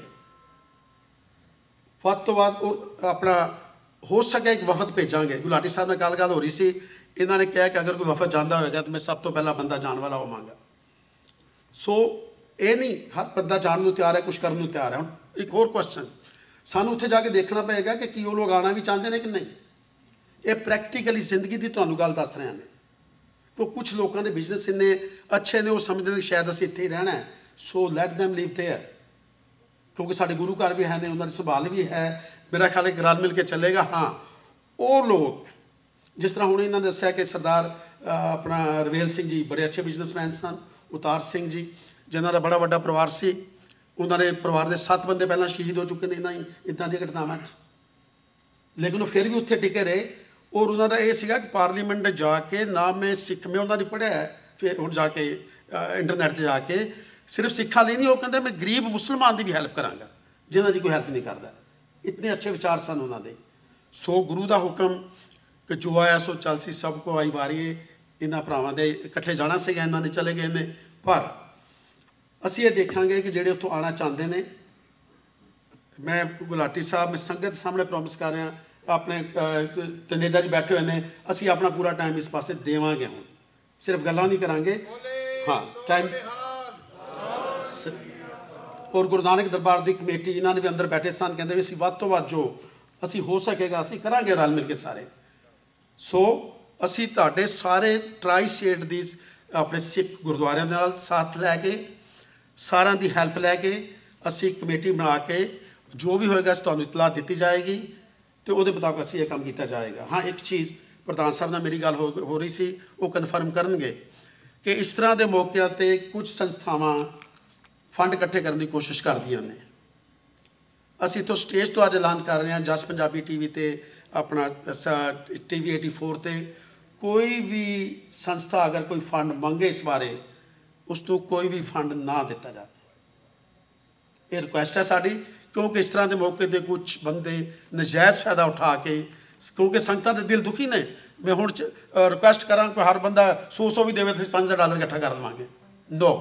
ਵੱਧ ਤੋਂ ਵੱਧ। ਔਰ ਆਪਣਾ ਹੋ ਸਕੇ ਇੱਕ ਵਫਦ ਭੇਜਾਂਗੇ। ਗੁਲਾਟੀ ਸਾਹਿਬ ਨਾਲ ਕੱਲ੍ਹ ਗੱਲ ਹੋ ਰਹੀ ਸੀ, ਇਹਨਾਂ ਨੇ ਕਿਹਾ ਕਿ ਅਗਰ ਕੋਈ ਵਫਦ ਜਾਂਦਾ ਹੋਏਗਾ ਤਾਂ ਮੈਂ ਸਭ ਤੋਂ ਪਹਿਲਾਂ ਬੰਦਾ ਜਾਣ ਵਾਲਾ ਹੋਵਾਂਗਾ। ਸੋ ਇਹ ਨਹੀਂ ਹਰ ਬੰਦਾ ਜਾਣ ਨੂੰ ਤਿਆਰ ਹੈ, ਕੁਛ ਕਰਨ ਨੂੰ ਤਿਆਰ ਹੈ। ਹੁਣ ਇੱਕ ਹੋਰ ਕੁਐਸਚਨ, ਸਾਨੂੰ ਉੱਥੇ ਜਾ ਕੇ ਦੇਖਣਾ ਪਏਗਾ ਕਿ ਕੀ ਉਹ ਲੋਕ ਆਉਣਾ ਵੀ ਚਾਹੁੰਦੇ ਨੇ ਕਿ ਨਹੀਂ। ਇਹ ਪ੍ਰੈਕਟੀਕਲੀ ਜ਼ਿੰਦਗੀ ਦੀ ਤੁਹਾਨੂੰ ਗੱਲ ਦੱਸ ਰਿਹਾ ਮੈਂ। ਕਿਉਂ ਕੁਛ ਲੋਕਾਂ ਦੇ ਬਿਜ਼ਨਸ ਇੰਨੇ ਅੱਛੇ ਨੇ, ਉਹ ਸਮਝਦੇ ਨੇ ਸ਼ਾਇਦ ਅਸੀਂ ਇੱਥੇ ਹੀ ਰਹਿਣਾ ਹੈ। So let them leave there, ਕਿਉਂਕਿ ਸਾਡੇ ਗੁਰੂ ਘਰ ਵੀ ਹੈ ਨੇ, ਉਹਨਾਂ ਦੀ ਸੰਭਾਲ ਵੀ ਹੈ। ਮੇਰਾ ਖਿਆਲ ਹੈ ਕਿ ਰਲ ਮਿਲ ਕੇ ਚੱਲੇਗਾ। ਹਾਂ, ਉਹ ਲੋਕ ਜਿਸ ਤਰ੍ਹਾਂ ਹੁਣ ਇਹਨਾਂ ਨੇ ਦੱਸਿਆ ਕਿ ਸਰਦਾਰ ਆਪਣਾ ਰਵੇਲ ਸਿੰਘ ਜੀ ਬੜੇ ਅੱਛੇ ਬਿਜ਼ਨਸਮੈਨ ਸਨ, ਉਤਾਰ ਸਿੰਘ ਜੀ ਜਿਨ੍ਹਾਂ ਦਾ ਬੜਾ ਵੱਡਾ ਪਰਿਵਾਰ ਸੀ, ਉਹਨਾਂ ਦੇ ਪਰਿਵਾਰ ਦੇ ਸੱਤ ਬੰਦੇ ਪਹਿਲਾਂ ਸ਼ਹੀਦ ਹੋ ਚੁੱਕੇ ਨੇ ਇਹਨਾਂ ਹੀ ਇੱਦਾਂ ਦੀਆਂ ਘਟਨਾਵਾਂ 'ਚ, ਲੇਕਿਨ ਉਹ ਫਿਰ ਵੀ ਉੱਥੇ ਟਿਕੇ ਰਹੇ। ਔਰ ਉਹਨਾਂ ਦਾ ਇਹ ਸੀਗਾ ਕਿ ਪਾਰਲੀਮੈਂਟ ਜਾ ਕੇ, ਨਾ ਮੈਂ ਸਿੱਖ ਮੈਂ ਉਹਨਾਂ ਦੀ ਪੜ੍ਹਿਆ ਹੈ ਫਿਰ ਹੁਣ ਜਾ ਕੇ ਇੰਟਰਨੈਟ 'ਤੇ ਜਾ ਕੇ, ਸਿਰਫ ਸਿੱਖਾਂ ਲਈ ਨਹੀਂ, ਉਹ ਕਹਿੰਦੇ ਮੈਂ ਗਰੀਬ ਮੁਸਲਮਾਨ ਦੀ ਵੀ ਹੈਲਪ ਕਰਾਂਗਾ ਜਿਨ੍ਹਾਂ ਦੀ ਕੋਈ ਹੈਲਪ ਨਹੀਂ ਕਰਦਾ। ਇਤਨੇ ਅੱਛੇ ਵਿਚਾਰ ਸਨ ਉਹਨਾਂ ਦੇ। ਸੋ ਗੁਰੂ ਦਾ ਹੁਕਮ ਕਿ ਜੋ ਆਇਆ ਸੋ ਚੱਲ ਸੀ, ਸਭ ਕੋ ਆਈ ਵਾਰੀਏ। ਇਹਨਾਂ ਭਰਾਵਾਂ ਦੇ ਇਕੱਠੇ ਜਾਣਾ ਸੀਗਾ, ਇਹਨਾਂ ਨੇ ਚਲੇ ਗਏ ਨੇ। ਪਰ ਅਸੀਂ ਇਹ ਦੇਖਾਂਗੇ ਕਿ ਜਿਹੜੇ ਉੱਥੋਂ ਆਉਣਾ ਚਾਹੁੰਦੇ ਨੇ, ਮੈਂ ਗੁਲਾਟੀ ਸਾਹਿਬ, ਮੈਂ ਸੰਗਤ ਸਾਹਮਣੇ ਪ੍ਰੋਮਿਸ ਕਰ ਰਿਹਾ, ਆਪਣੇ ਤਨੇਜਾ 'ਚ ਬੈਠੇ ਹੋਏ ਨੇ, ਅਸੀਂ ਆਪਣਾ ਪੂਰਾ ਟਾਈਮ ਇਸ ਪਾਸੇ ਦੇਵਾਂਗੇ। ਹੁਣ ਸਿਰਫ ਗੱਲਾਂ ਨਹੀਂ ਕਰਾਂਗੇ। ਹਾਂ, ਟਾਈਮ। ਔਰ ਗੁਰੂ ਨਾਨਕ ਦਰਬਾਰ ਦੀ ਕਮੇਟੀ ਇਹਨਾਂ ਨੇ ਵੀ ਅੰਦਰ ਬੈਠੇ ਸਨ, ਕਹਿੰਦੇ ਵੀ ਅਸੀਂ ਵੱਧ ਤੋਂ ਵੱਧ ਜੋ ਅਸੀਂ ਹੋ ਸਕੇਗਾ ਅਸੀਂ ਕਰਾਂਗੇ ਰਲ ਮਿਲ ਕੇ ਸਾਰੇ। ਸੋ ਅਸੀਂ ਤੁਹਾਡੇ ਸਾਰੇ ਟਰਾਈ ਸਟੇਟ ਦੀ ਆਪਣੇ ਸਿੱਖ ਗੁਰਦੁਆਰਿਆਂ ਦੇ ਨਾਲ ਸਾਥ ਲੈ ਕੇ, ਸਾਰਿਆਂ ਦੀ ਹੈਲਪ ਲੈ ਕੇ ਅਸੀਂ ਕਮੇਟੀ ਬਣਾ ਕੇ ਜੋ ਵੀ ਹੋਏਗਾ ਤੁਹਾਨੂੰ ਇਤਲਾਹ ਦਿੱਤੀ ਜਾਏਗੀ ਅਤੇ ਉਹਦੇ ਮੁਤਾਬਕ ਅਸੀਂ ਇਹ ਕੰਮ ਕੀਤਾ ਜਾਏਗਾ। ਹਾਂ, ਇੱਕ ਚੀਜ਼ ਪ੍ਰਧਾਨ ਸਾਹਿਬ ਨਾਲ ਮੇਰੀ ਗੱਲ ਹੋ ਹੋ ਰਹੀ ਸੀ, ਉਹ ਕਨਫਰਮ ਕਰਨਗੇ ਕਿ ਇਸ ਤਰ੍ਹਾਂ ਦੇ ਮੌਕਿਆਂ 'ਤੇ ਕੁਝ ਸੰਸਥਾਵਾਂ ਫੰਡ ਇਕੱਠੇ ਕਰਨ ਦੀ ਕੋਸ਼ਿਸ਼ ਕਰਦੀਆਂ ਨੇ। ਅਸੀਂ ਇੱਥੋਂ ਸਟੇਜ ਤੋਂ ਅੱਜ ਐਲਾਨ ਕਰ ਰਹੇ ਹਾਂ, ਜਸ ਪੰਜਾਬੀ ਟੀ ਵੀ 'ਤੇ, ਆਪਣਾ ਟੀ ਵੀ ਏਟੀ ਫੋਰ 'ਤੇ, ਕੋਈ ਵੀ ਸੰਸਥਾ ਅਗਰ ਕੋਈ ਫੰਡ ਮੰਗੇ ਇਸ ਬਾਰੇ, ਉਸ ਤੋਂ ਕੋਈ ਵੀ ਫੰਡ ਨਾ ਦਿੱਤਾ ਜਾਵੇ। ਇਹ ਰਿਕੁਐਸਟ ਹੈ ਸਾਡੀ, ਕਿਉਂਕਿ ਇਸ ਤਰ੍ਹਾਂ ਦੇ ਮੌਕੇ 'ਤੇ ਕੁਛ ਬੰਦੇ ਨਜਾਇਜ਼ ਫਾਇਦਾ ਉਠਾ ਕੇ, ਕਿਉਂਕਿ ਸੰਗਤਾਂ ਦੇ ਦਿਲ ਦੁਖੀ ਨੇ। ਮੈਂ ਹੁਣ ਰਿਕੁਐਸਟ ਕਰਾਂ ਕਿ ਹਰ ਬੰਦਾ ਸੌ ਸੌ ਵੀ ਦੇਵੇ ਤਾਂ ਪੰਜ ਹਜ਼ਾਰ ਡਾਲਰ ਇਕੱਠਾ ਕਰ ਦੇਵਾਂਗੇ। ਨੋ,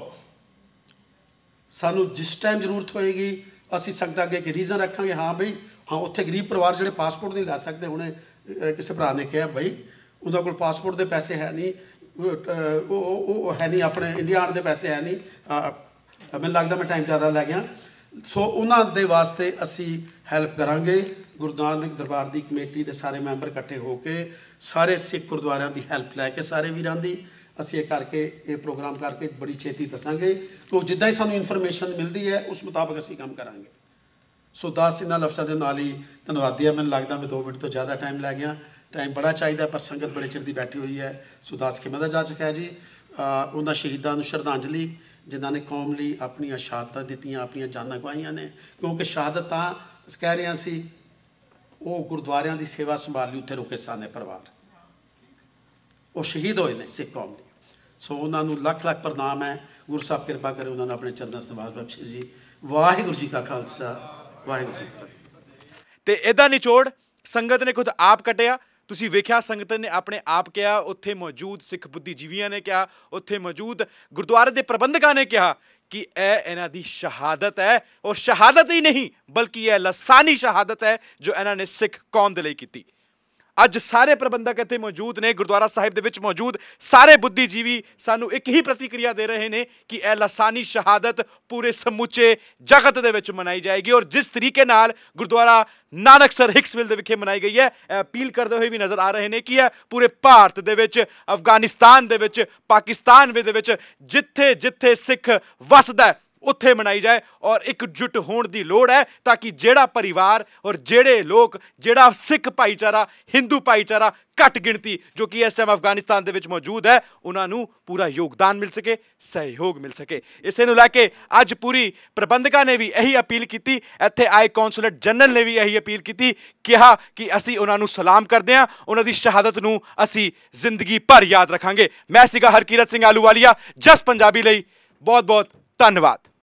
ਸਾਨੂੰ ਜਿਸ ਟਾਈਮ ਜ਼ਰੂਰਤ ਹੋਏਗੀ ਅਸੀਂ ਸੰਗਤਾਂ ਅੱਗੇ ਇੱਕ ਰੀਜ਼ਨ ਰੱਖਾਂਗੇ। ਹਾਂ ਬਈ, ਹਾਂ ਉੱਥੇ ਗਰੀਬ ਪਰਿਵਾਰ ਜਿਹੜੇ ਪਾਸਪੋਰਟ ਨਹੀਂ ਲੈ ਸਕਦੇ, ਹੁਣੇ ਕਿਸੇ ਭਰਾ ਨੇ ਕਿਹਾ ਬਈ ਉਹਨਾਂ ਕੋਲ ਪਾਸਪੋਰਟ ਦੇ ਪੈਸੇ ਹੈ ਨਹੀਂ, ਉਹ ਉਹ ਹੈ ਨਹੀਂ, ਆਪਣੇ ਇੰਡੀਆ ਆਉਣ ਦੇ ਪੈਸੇ ਹੈ ਨਹੀਂ, ਮੈਨੂੰ ਲੱਗਦਾ ਮੈਂ ਟਾਈਮ ਜ਼ਿਆਦਾ ਲੈ ਗਿਆ। ਸੋ ਉਹਨਾਂ ਦੇ ਵਾਸਤੇ ਅਸੀਂ ਹੈਲਪ ਕਰਾਂਗੇ। ਗੁਰੂ ਨਾਨਕ ਦਰਬਾਰ ਦੀ ਕਮੇਟੀ ਦੇ ਸਾਰੇ ਮੈਂਬਰ ਇਕੱਠੇ ਹੋ ਕੇ, ਸਾਰੇ ਸਿੱਖ ਗੁਰਦੁਆਰਿਆਂ ਦੀ ਹੈਲਪ ਲੈ ਕੇ, ਸਾਰੇ ਵੀਰਾਂ ਦੀ ਅਸੀਂ ਇਹ ਕਰਕੇ, ਇਹ ਪ੍ਰੋਗਰਾਮ ਕਰਕੇ ਬੜੀ ਛੇਤੀ ਦੱਸਾਂਗੇ। ਕਿਉਂ ਜਿੱਦਾਂ ਹੀ ਸਾਨੂੰ ਇਨਫੋਰਮੇਸ਼ਨ ਮਿਲਦੀ ਹੈ ਉਸ ਮੁਤਾਬਕ ਅਸੀਂ ਕੰਮ ਕਰਾਂਗੇ। ਸੋ ਦਸ ਇਹਨਾਂ ਲਫ਼ਜ਼ਾਂ ਦੇ ਨਾਲ ਹੀ ਧੰਨਵਾਦੀ ਹੈ। ਮੈਨੂੰ ਲੱਗਦਾ ਮੈਂ ਦੋ ਮਿੰਟ ਤੋਂ ਜ਼ਿਆਦਾ ਟਾਈਮ ਲੈ ਗਿਆ। ਟਾਈਮ ਬੜਾ ਚਾਹੀਦਾ, ਪਰ ਸੰਗਤ ਬੜੇ ਚਿਰ ਦੀ ਬੈਠੀ ਹੋਈ ਹੈ। ਸੋ ਦਸ ਖਿਮਾ ਦਾ ਜਾ ਚੁੱਕਾ ਹੈ ਜੀ। ਉਹਨਾਂ ਸ਼ਹੀਦਾਂ ਨੂੰ ਸ਼ਰਧਾਂਜਲੀ ਜਿਨ੍ਹਾਂ ਨੇ ਕੌਮ ਲਈ ਆਪਣੀਆਂ ਸ਼ਹਾਦਤਾਂ ਦਿੱਤੀਆਂ, ਆਪਣੀਆਂ ਜਾਨਾਂ ਗਵਾਈਆਂ ਨੇ। ਕਿਉਂਕਿ ਸ਼ਹਾਦਤ ਤਾਂ ਕਹਿ ਰਿਹਾ ਸੀ, ਉਹ ਗੁਰਦੁਆਰਿਆਂ ਦੀ ਸੇਵਾ ਸੰਭਾਲ ਲਈ ਉੱਥੇ ਰੁਕੇ ਸਨ ਪਰਿਵਾਰ, ਉਹ ਸ਼ਹੀਦ ਹੋਏ ਨੇ ਸਿੱਖ ਕੌਮ ਲਈ। ਸੋ ਉਹਨਾਂ ਨੂੰ ਲੱਖ ਲੱਖ ਪ੍ਰਣਾਮ ਹੈ। ਗੁਰੂ ਸਾਹਿਬ ਕਿਰਪਾ ਕਰੇ ਉਹਨਾਂ ਨੂੰ ਆਪਣੇ ਚਰਨਾਂ 'ਚ ਨਿਵਾਸ ਬਖਸ਼ੇ ਜੀ। ਵਾਹਿਗੁਰੂ ਜੀ ਕਾ ਖਾਲਸਾ, ਵਾਹਿਗੁਰੂ ਜੀ ਕੀ ਫਤਿਹ। ਤੇ ਇਹਦਾ ਨਿਚੋੜ ਸੰਗਤ ਨੇ ਖੁਦ ਆਪ ਕੱਢਿਆ। ਤੁਸੀਂ ਵੇਖਿਆ, ਸੰਗਤ ਨੇ ਆਪਣੇ ਆਪ ਕਿਹਾ, ਉੱਥੇ ਮੌਜੂਦ ਸਿੱਖ ਬੁੱਧੀਜੀਵੀਆਂ ਨੇ ਕਿਹਾ, ਉੱਥੇ ਮੌਜੂਦ ਗੁਰਦੁਆਰੇ ਦੇ ਪ੍ਰਬੰਧਕਾਂ ਨੇ ਕਿਹਾ ਕਿ ਇਹ ਇਹਨਾਂ ਦੀ ਸ਼ਹਾਦਤ ਹੈ। ਔਰ ਸ਼ਹਾਦਤ ਹੀ ਨਹੀਂ ਬਲਕਿ ਇਹ ਲਸਾਨੀ ਸ਼ਹਾਦਤ ਹੈ ਜੋ ਇਹਨਾਂ ਨੇ ਸਿੱਖ ਕੌਮ ਦੇ ਲਈ ਕੀਤੀ। ਅੱਜ ਸਾਰੇ ਪ੍ਰਬੰਧਕ ਇੱਥੇ ਮੌਜੂਦ ਨੇ, ਗੁਰਦੁਆਰਾ ਸਾਹਿਬ ਦੇ ਵਿੱਚ ਮੌਜੂਦ ਸਾਰੇ ਬੁੱਧੀਜੀਵੀ ਸਾਨੂੰ ਇੱਕ ਹੀ ਪ੍ਰਤੀਕਿਰਿਆ ਦੇ ਰਹੇ ਨੇ ਕਿ ਇਹ ਲਾਸਾਨੀ ਸ਼ਹਾਦਤ ਪੂਰੇ ਸਮੁੱਚੇ ਜਗਤ ਦੇ ਵਿੱਚ ਮਨਾਈ ਜਾਏਗੀ। ਔਰ ਜਿਸ ਤਰੀਕੇ ਨਾਲ ਗੁਰਦੁਆਰਾ ਨਾਨਕਸਰ ਹਿਕਸਵਿਲ ਦੇ ਵਿਖੇ ਮਨਾਈ ਗਈ ਹੈ, ਅਪੀਲ ਕਰਦੇ ਹੋਏ ਵੀ ਨਜ਼ਰ ਆ ਰਹੇ ਨੇ ਕਿ ਇਹ ਪੂਰੇ ਭਾਰਤ ਦੇ ਵਿੱਚ, ਅਫਗਾਨਿਸਤਾਨ ਦੇ ਵਿੱਚ, ਪਾਕਿਸਤਾਨ ਦੇ ਵਿੱਚ ਜਿੱਥੇ ਜਿੱਥੇ ਸਿੱਖ ਵਸਦਾ ਉੱਥੇ ਮਨਾਈ ਜਾਏ। ਔਰ ਇਕਜੁੱਟ ਹੋਣ ਦੀ ਲੋੜ ਹੈ ਤਾਂ ਕਿ ਜਿਹੜਾ ਪਰਿਵਾਰ ਔਰ ਜਿਹੜੇ ਲੋਕ, ਜਿਹੜਾ ਸਿੱਖ ਭਾਈਚਾਰਾ, ਹਿੰਦੂ ਭਾਈਚਾਰਾ ਘੱਟ ਗਿਣਤੀ ਜੋ ਕਿ ਇਸ ਟਾਈਮ ਅਫਗਾਨਿਸਤਾਨ ਦੇ ਵਿੱਚ ਮੌਜੂਦ ਹੈ, ਉਹਨਾਂ ਨੂੰ ਪੂਰਾ ਯੋਗਦਾਨ ਮਿਲ ਸਕੇ, ਸਹਿਯੋਗ ਮਿਲ ਸਕੇ। ਇਸੇ ਨੂੰ ਲੈ ਕੇ ਅੱਜ ਪੂਰੀ ਪ੍ਰਬੰਧਕਾਂ ਨੇ ਵੀ ਇਹੀ ਅਪੀਲ ਕੀਤੀ, ਇੱਥੇ ਆਏ ਕੌਂਸਲੇਟ ਜਨਰਲ ਨੇ ਵੀ ਇਹੀ ਅਪੀਲ ਕੀਤੀ, ਕਿਹਾ ਕਿ ਅਸੀਂ ਉਹਨਾਂ ਨੂੰ ਸਲਾਮ ਕਰਦੇ ਹਾਂ, ਉਹਨਾਂ ਦੀ ਸ਼ਹਾਦਤ ਨੂੰ ਅਸੀਂ ਜ਼ਿੰਦਗੀ ਭਰ ਯਾਦ ਰੱਖਾਂਗੇ। ਮੈਂ ਸੀਗਾ ਹਰਕੀਰਤ ਸਿੰਘ ਆਹਲੂਵਾਲੀਆ, ਜਸ ਪੰਜਾਬੀ ਲਈ ਬਹੁਤ ਬਹੁਤ ਧੰਨਵਾਦ।